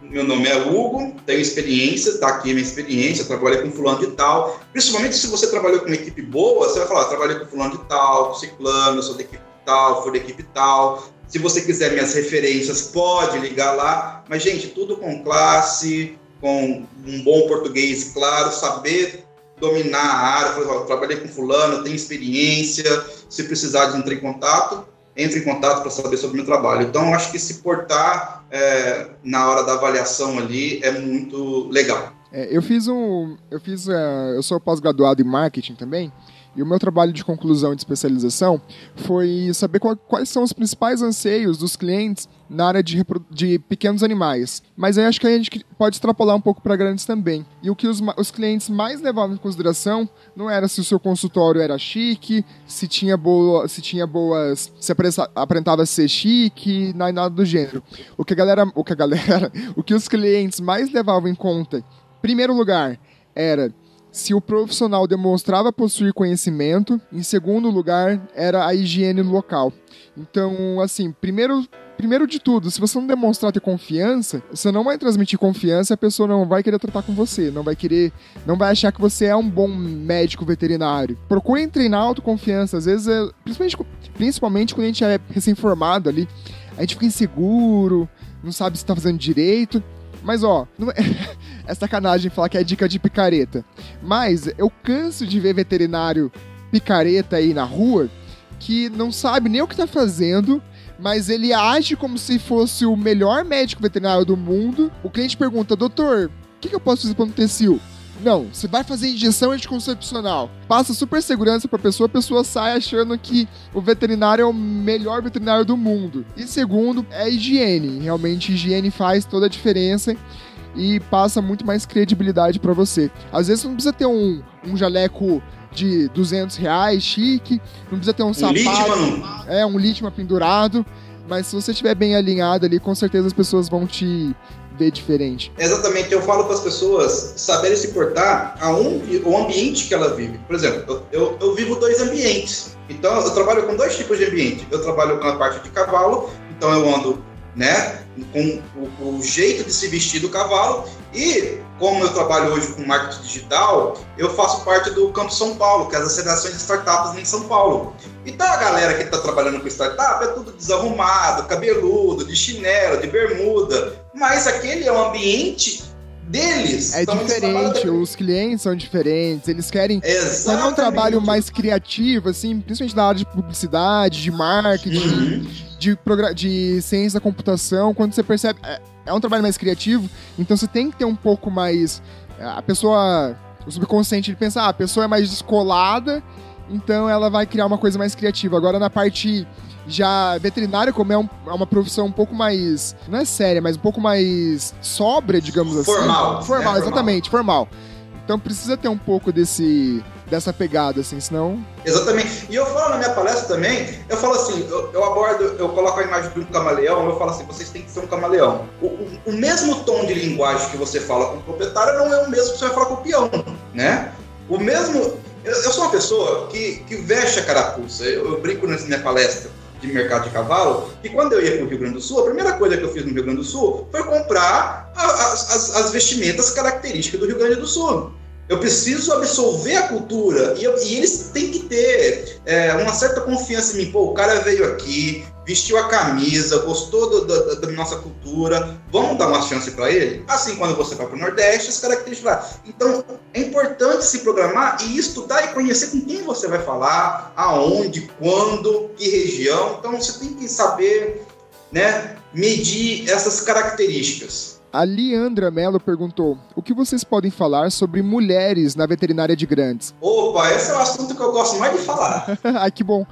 meu nome é Hugo, tenho experiência, tá aqui a minha experiência, trabalhei com fulano de tal. Principalmente se você trabalhou com uma equipe boa, você vai falar, trabalhei com fulano de tal, com ciclano, sou da equipe tal, for da equipe tal. Se você quiser minhas referências, pode ligar lá. Mas, gente, tudo com classe, com um bom português claro, saber dominar a área. Eu trabalhei com fulano, tenho experiência. Se precisar de entrar em contato, entre em contato para saber sobre o meu trabalho. Então, eu acho que se portar é, na hora da avaliação ali é muito legal. É, eu fiz um... Eu, fiz, uh, eu sou pós-graduado em marketing também. E o meu trabalho de conclusão de especialização foi saber qual, quais são os principais anseios dos clientes na área de, de pequenos animais. Mas aí acho que a gente pode extrapolar um pouco para grandes também. E o que os, os clientes mais levavam em consideração não era se o seu consultório era chique, se tinha, boa, se tinha boas... se aparentava ser chique, nada do gênero. O que a galera... O que a galera... o que os clientes mais levavam em conta, em primeiro lugar, era... se o profissional demonstrava possuir conhecimento. Em segundo lugar, era a higiene no local. Então, assim, primeiro, primeiro de tudo, se você não demonstrar ter confiança, você não vai transmitir confiança e a pessoa não vai querer tratar com você, não vai querer, não vai achar que você é um bom médico veterinário. Procure treinar a autoconfiança, às vezes, é, principalmente, principalmente quando a gente é recém-formado ali, a gente fica inseguro, não sabe se está fazendo direito. Mas, ó, não é... é sacanagem falar que é dica de picareta. Mas eu canso de ver veterinário picareta aí na rua que não sabe nem o que tá fazendo, mas ele age como se fosse o melhor médico veterinário do mundo. O cliente pergunta, doutor, o que, que eu posso fazer para um tecil? Não, você vai fazer injeção anticoncepcional. Passa super segurança pra pessoa, a pessoa sai achando que o veterinário é o melhor veterinário do mundo. E segundo, é higiene. Realmente, higiene faz toda a diferença e passa muito mais credibilidade pra você. Às vezes, você não precisa ter um, um jaleco de duzentos reais, chique, não precisa ter um, um sapato... Litma. É, um Litma pendurado, mas se você estiver bem alinhado ali, com certeza as pessoas vão te... ver diferente. Exatamente, eu falo para as pessoas saberem se portar aonde o ambiente que ela vive. Por exemplo, eu, eu, eu vivo dois ambientes. Então, eu trabalho com dois tipos de ambiente. Eu trabalho com a parte de cavalo, então eu ando, né, com o, o jeito de se vestir do cavalo. E, como eu trabalho hoje com marketing digital, eu faço parte do Campo São Paulo, que é as acelerações de startups em São Paulo. Então, a galera que está trabalhando com startup é tudo desarrumado, cabeludo, de chinelo, de bermuda. Mas aquele é o ambiente deles. É então, diferente, os clientes são diferentes, eles querem... Exatamente. É um trabalho mais criativo, assim, principalmente na área de publicidade, de marketing, uhum. de, de ciência da computação. Quando você percebe... É, é um trabalho mais criativo, então você tem que ter um pouco mais... A pessoa... O subconsciente, ele pensa, ah, a pessoa é mais descolada, então ela vai criar uma coisa mais criativa. Agora, na parte já veterinária, como é, um, é uma profissão um pouco mais... Não é séria, mas um pouco mais sóbria, digamos assim. Formal. Formal, é, exatamente, formal. formal. Então precisa ter um pouco desse, dessa pegada, assim, senão... Exatamente. E eu falo na minha palestra também, eu falo assim, eu, eu abordo, eu coloco a imagem de um camaleão, eu falo assim, vocês têm que ser um camaleão. O, o, o mesmo tom de linguagem que você fala com o proprietário não é o mesmo que você vai falar com o peão, né? O mesmo... Eu, eu sou uma pessoa que, que veste a carapuça, eu, eu brinco na minha palestra de mercado de cavalo, e quando eu ia para o Rio Grande do Sul, a primeira coisa que eu fiz no Rio Grande do Sul foi comprar a, a, as, as vestimentas características do Rio Grande do Sul. Eu preciso absorver a cultura, e, eu, e eles têm que ter é, uma certa confiança em mim. Pô, o cara veio aqui, vestiu a camisa, gostou do, do, da nossa cultura, vamos dar uma chance para ele? Assim, quando você vai para o Nordeste, as características lá. Então, é importante se programar e estudar e conhecer com quem você vai falar, aonde, quando, que região. Então, você tem que saber, né, medir essas características. A Leandra Mello perguntou, o que vocês podem falar sobre mulheres na veterinária de Grandes? Opa, esse é o assunto que eu gosto mais de falar. Ai, que bom.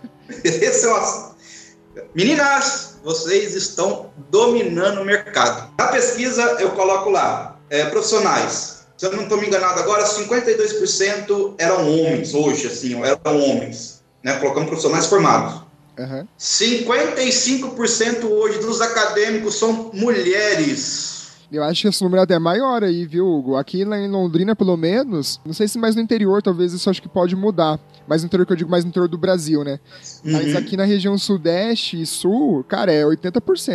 Esse é o assunto. Meninas, vocês estão dominando o mercado. Na pesquisa, eu coloco lá, é, profissionais. Se eu não estou me enganado agora, cinquenta e dois por cento eram homens, hoje, assim, eram homens. Né? Colocamos profissionais formados. Uhum. cinquenta e cinco por cento hoje dos acadêmicos são mulheres. Eu acho que esse número é até maior aí, viu, Hugo? Aqui lá em Londrina, pelo menos, não sei se mais no interior, talvez isso acho que pode mudar. Mais no interior, que eu digo mais no interior do Brasil, né? Uhum. Mas aqui na região sudeste e sul, cara, é oitenta por cento.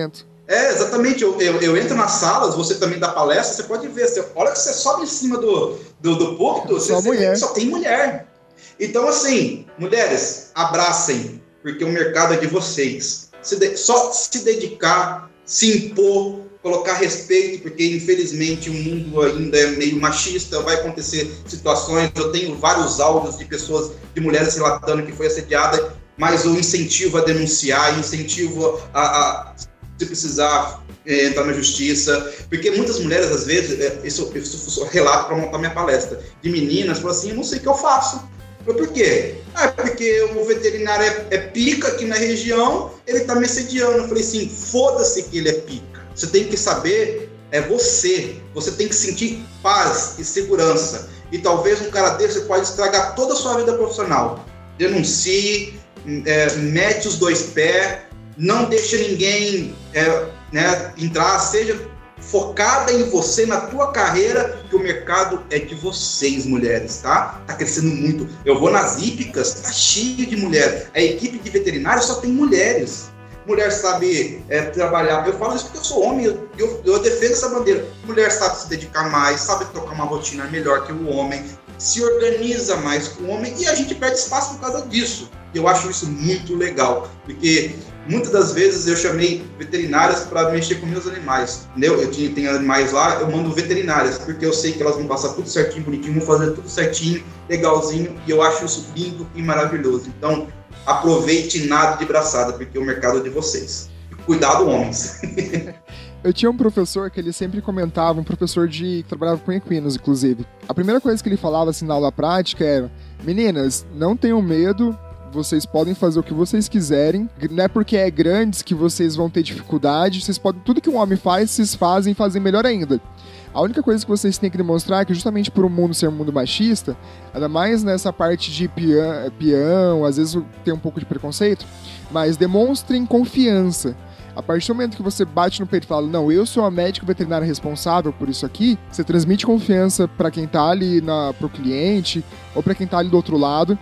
É, exatamente. Eu, eu, eu entro nas salas, você também dá palestra, você pode ver. Você, a hora que você sobe em cima do, do, do púlpito, você, você vê que só tem mulher. Então, assim, mulheres, abracem, porque o mercado é de vocês. Se de, só se dedicar, se impor, colocar respeito, porque infelizmente o mundo ainda é meio machista, vai acontecer situações. Eu tenho vários áudios de pessoas, de mulheres relatando que foi assediada, mas o incentivo a denunciar, incentivo a, a se precisar é, entrar na justiça, porque muitas mulheres, às vezes, é, isso, isso eu relato para montar minha palestra, de meninas, falam assim, eu não sei o que eu faço. Eu, por quê? Ah, porque o veterinário é, é pica aqui na região, ele tá me assediando. Eu falei assim, foda-se que ele é pica. Você tem que saber, é você, você tem que sentir paz e segurança. E talvez um cara desse pode estragar toda a sua vida profissional. Denuncie, é, mete os dois pés, não deixa ninguém é, né, entrar, seja focada em você, na tua carreira, que o mercado é de vocês, mulheres, tá? Tá crescendo muito. Eu vou nas hípicas, tá cheio de mulheres. A equipe de veterinário só tem mulheres. Mulher sabe é, trabalhar. Eu falo isso porque eu sou homem, eu, eu, eu defendo essa bandeira. Mulher sabe se dedicar mais, sabe tocar uma rotina melhor que o homem, se organiza mais que o homem, e a gente perde espaço por causa disso. Eu acho isso muito legal, porque muitas das vezes eu chamei veterinárias para mexer com meus animais, entendeu? Eu tinha, tenho animais lá, eu mando veterinárias, porque eu sei que elas vão passar tudo certinho, bonitinho, vão fazer tudo certinho, legalzinho, e eu acho isso lindo e maravilhoso. Então, aproveite nada de braçada, porque o mercado é de vocês. Cuidado, homens. Eu tinha um professor que ele sempre comentava, um professor de que trabalhava com equinos, inclusive. A primeira coisa que ele falava assim na aula prática era: meninas, não tenham medo, vocês podem fazer o que vocês quiserem, não é porque é grandes que vocês vão ter dificuldade, vocês podem, tudo que um homem faz, vocês fazem e fazem melhor ainda. A única coisa que vocês têm que demonstrar é que, justamente por o mundo ser um mundo machista, ainda mais nessa parte de peão, peão, às vezes tem um pouco de preconceito, mas demonstrem confiança. A partir do momento que você bate no peito e fala, não, eu sou a médica veterinária responsável por isso aqui, você transmite confiança para quem tá ali, na, pro cliente, ou para quem tá ali do outro lado,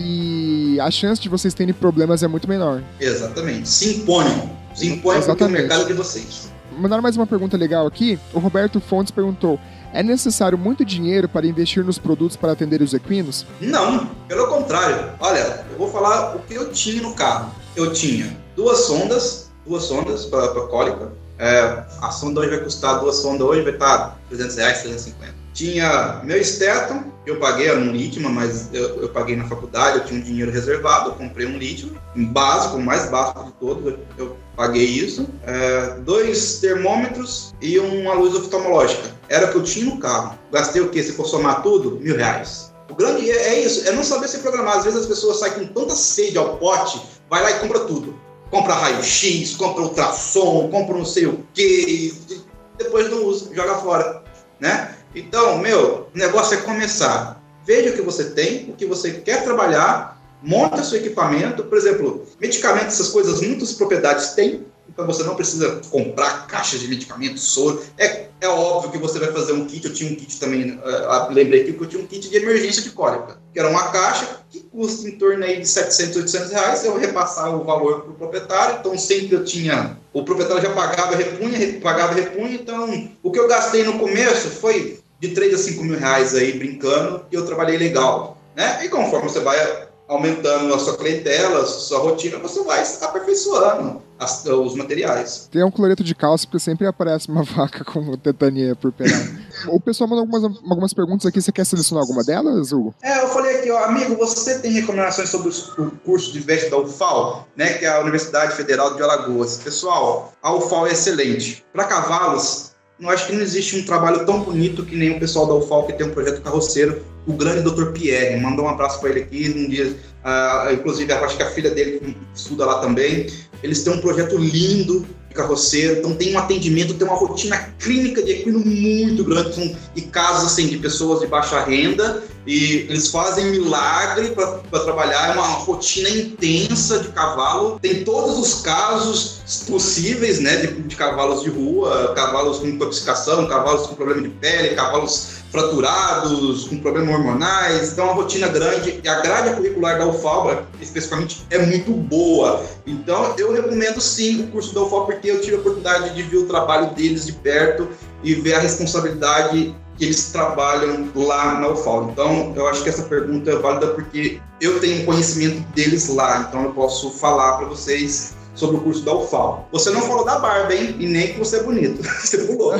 e a chance de vocês terem problemas é muito menor. Exatamente. Se imponham. Se imponham porque o mercado é de vocês. Mandaram mais uma pergunta legal aqui. O Roberto Fontes perguntou: é necessário muito dinheiro para investir nos produtos para atender os equinos? Não, pelo contrário. Olha, eu vou falar o que eu tinha no carro. Eu tinha duas sondas, duas sondas para cólica. É, a sonda hoje vai custar, duas sondas hoje vai estar trezentos reais, trezentos e cinquenta. Tinha meu esteto, eu paguei, era um lítio, mas eu, eu paguei na faculdade, eu tinha um dinheiro reservado, eu comprei um lítio, um básico, o mais básico de todos, eu, eu paguei isso. É, dois termômetros e uma luz oftalmológica. Era o que eu tinha no carro. Gastei o quê? Se for somar tudo, mil reais. O grande é, é isso, é não saber se programar. Às vezes as pessoas saem com tanta sede ao pote, vai lá e compra tudo. Compra raio-x, compra ultrassom, compra não sei o quê, depois não usa, joga fora, né? Então, meu, o negócio é começar. Veja o que você tem, o que você quer trabalhar, monta seu equipamento. Por exemplo, medicamentos, essas coisas, muitas propriedades têm, então você não precisa comprar caixas de medicamentos, soro. É, é óbvio que você vai fazer um kit. Eu tinha um kit também, uh, lembrei aqui que eu tinha um kit de emergência de cólica, que era uma caixa que custa em torno aí de setecentos, oitocentos reais. Eu repassava o valor para o proprietário, então sempre eu tinha... O proprietário já pagava, repunha, pagava, repunha. Então, o que eu gastei no começo foi de três a cinco mil reais aí, brincando, e eu trabalhei legal, né? E conforme você vai aumentando a sua clientela, a sua rotina, você vai aperfeiçoando as, os materiais. Tem um cloreto de cálcio, porque sempre aparece uma vaca com tetania por peral. O pessoal mandou algumas, algumas perguntas aqui, você quer selecionar alguma delas, Hugo? É, eu falei aqui, ó, amigo, você tem recomendações sobre o curso de veste da U F A L, né, que é a Universidade Federal de Alagoas. Pessoal, a U F A L é excelente. Para cavalos, eu acho que não existe um trabalho tão bonito que nem o pessoal da U F A L, que tem um projeto carroceiro, o grande doutor Pierre. Mandou um abraço para ele aqui, um dia, uh, inclusive, acho que a filha dele estuda lá também. Eles têm um projeto lindo de carroceiro, então tem um atendimento, tem uma rotina clínica de equino muito grande, são, e casos assim, de pessoas de baixa renda, e eles fazem milagre para trabalhar, é uma rotina intensa de cavalo, tem todos os casos possíveis, né, de, de cavalos de rua, cavalos com intoxicação, cavalos com problema de pele, cavalos fraturados, com problemas hormonais, então é uma rotina grande, e a grade curricular da U F A L, especificamente, é muito boa. Então eu recomendo sim o curso da U F A L, porque eu tive a oportunidade de ver o trabalho deles de perto e ver a responsabilidade que eles trabalham lá na U F A L. Então eu acho que essa pergunta é válida porque eu tenho conhecimento deles lá, então eu posso falar para vocês sobre o curso da U F A L. Você não falou da barba, hein? E nem que você é bonito. Você pulou.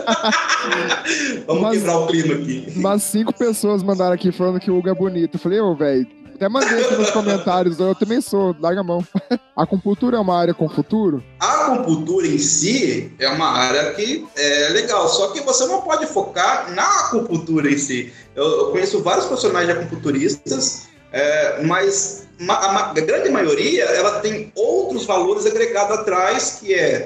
Vamos mas, quebrar o clima aqui. Mas cinco pessoas mandaram aqui falando que o Hugo é bonito. Eu falei, ô, velho, até mandei aqui nos comentários, eu também sou, larga a mão. A acupuntura é uma área com futuro? A acupuntura em si é uma área que é legal, só que você não pode focar na acupuntura em si. Eu, eu conheço vários profissionais de acupunturistas, é, mas a, a grande maioria ela tem outros valores agregados atrás, que é,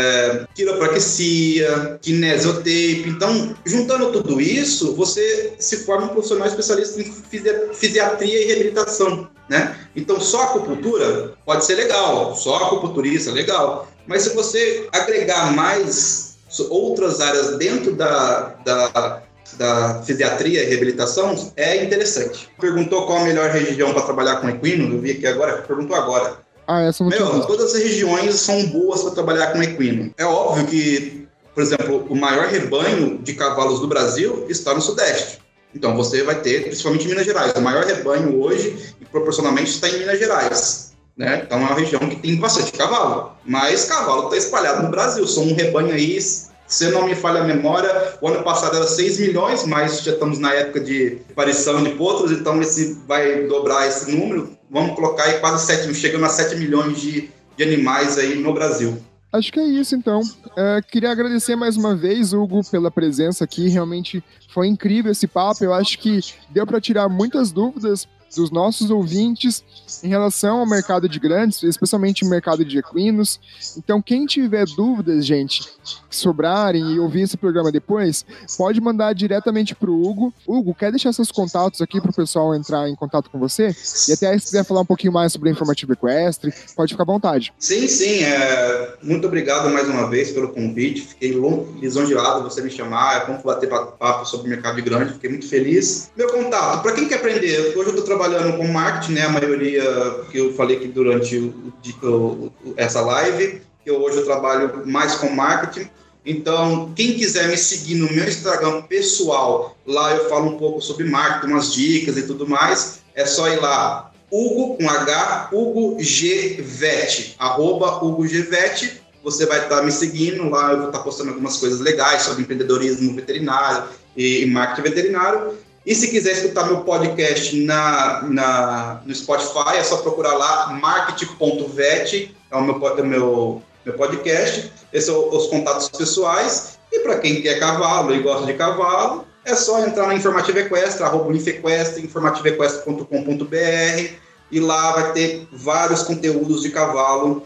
é quiropraxia, kinesiotape. Então, juntando tudo isso, você se forma um profissional especialista em fisiatria e reabilitação, né? Então, só a acupuntura pode ser legal, só a acupunturista é legal, mas se você agregar mais outras áreas dentro da, da da fisiatria e reabilitação, é interessante. Perguntou qual a melhor região para trabalhar com equino, eu vi aqui agora, perguntou agora. Ah, essa não Meu, tinha. Todas as regiões são boas para trabalhar com equino. É óbvio que, por exemplo, o maior rebanho de cavalos do Brasil está no Sudeste. Então você vai ter, principalmente em Minas Gerais, o maior rebanho hoje, e proporcionalmente, está em Minas Gerais. Né? Então é uma região que tem bastante cavalo, mas cavalo está espalhado no Brasil, são um rebanho aí. Se não me falha a memória, o ano passado era seis milhões, mas já estamos na época de aparição de potros, então esse vai dobrar esse número. Vamos colocar aí quase sete, chegando a sete milhões de, de animais aí no Brasil. Acho que é isso, então. Uh, queria agradecer mais uma vez, Hugo, pela presença aqui. Realmente foi incrível esse papo. Eu acho que deu para tirar muitas dúvidas dos nossos ouvintes em relação ao mercado de grandes, especialmente o mercado de equinos. Então, quem tiver dúvidas, gente, que sobrarem e ouvir esse programa depois, pode mandar diretamente para o Hugo. Hugo, quer deixar seus contatos aqui para o pessoal entrar em contato com você? E até se quiser falar um pouquinho mais sobre a Informativa Equestre, pode ficar à vontade. Sim, sim. É... Muito obrigado mais uma vez pelo convite. Fiquei lisonjeado você me chamar. É bom bater papo sobre o mercado de grande. Fiquei muito feliz. Meu contato, para quem quer aprender, hoje eu estou trabalhando trabalhando com marketing, né? A maioria que eu falei aqui durante o, o, essa live, que eu, hoje eu trabalho mais com marketing. Então, quem quiser me seguir no meu Instagram pessoal, lá eu falo um pouco sobre marketing, umas dicas e tudo mais. É só ir lá, Hugo com H, Hugo G Vet, arroba Hugo G Vet. Você vai estar me seguindo lá, eu vou estar postando algumas coisas legais sobre empreendedorismo veterinário e marketing veterinário. E se quiser escutar meu podcast na, na, no Spotify, é só procurar lá, marketing ponto vet, é o meu, meu, meu podcast. Esses são os contatos pessoais. E para quem quer cavalo e gosta de cavalo, é só entrar na Informativa Equestre, arroba Infequestre, informativa equestre ponto com ponto b r, e lá vai ter vários conteúdos de cavalo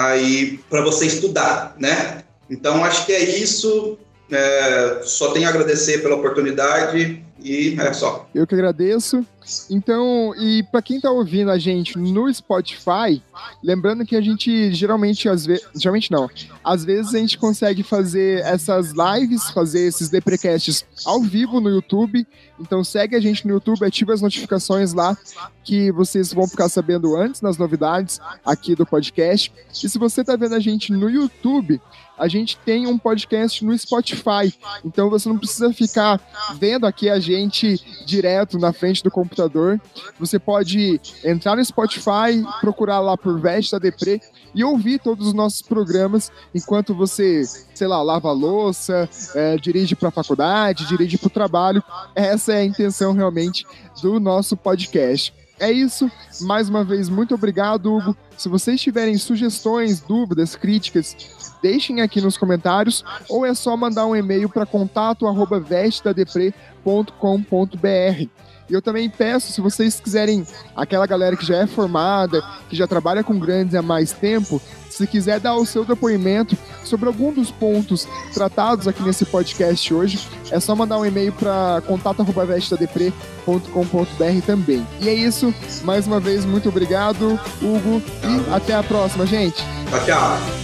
aí para você estudar, né? Então, acho que é isso. É, só tenho a agradecer pela oportunidade. E é só. Eu que agradeço. Então, e para quem tá ouvindo a gente no Spotify, lembrando que a gente geralmente, às vezes, geralmente não, às vezes a gente consegue fazer essas lives, fazer esses deprecasts ao vivo no YouTube. Então segue a gente no YouTube, ativa as notificações lá, que vocês vão ficar sabendo antes das novidades aqui do podcast. E se você tá vendo a gente no YouTube, a gente tem um podcast no Spotify, então você não precisa ficar vendo aqui a gente direto na frente do computador. Você pode entrar no Spotify, procurar lá por Veste da Depre e ouvir todos os nossos programas enquanto você, sei lá, lava a louça, é, dirige para a faculdade, dirige para o trabalho. Essa é a intenção realmente do nosso podcast. É isso, mais uma vez, muito obrigado, Hugo. Se vocês tiverem sugestões, dúvidas, críticas, deixem aqui nos comentários, ou é só mandar um e-mail para contato arroba veste da depre ponto com ponto b r. E eu também peço, se vocês quiserem, aquela galera que já é formada, que já trabalha com grandes há mais tempo, se quiser dar o seu depoimento sobre algum dos pontos tratados aqui nesse podcast hoje, é só mandar um e-mail para contato arroba veste da depre ponto com ponto b r também. E é isso, mais uma vez, muito obrigado, Hugo, e até a próxima, gente. Tchau, tchau.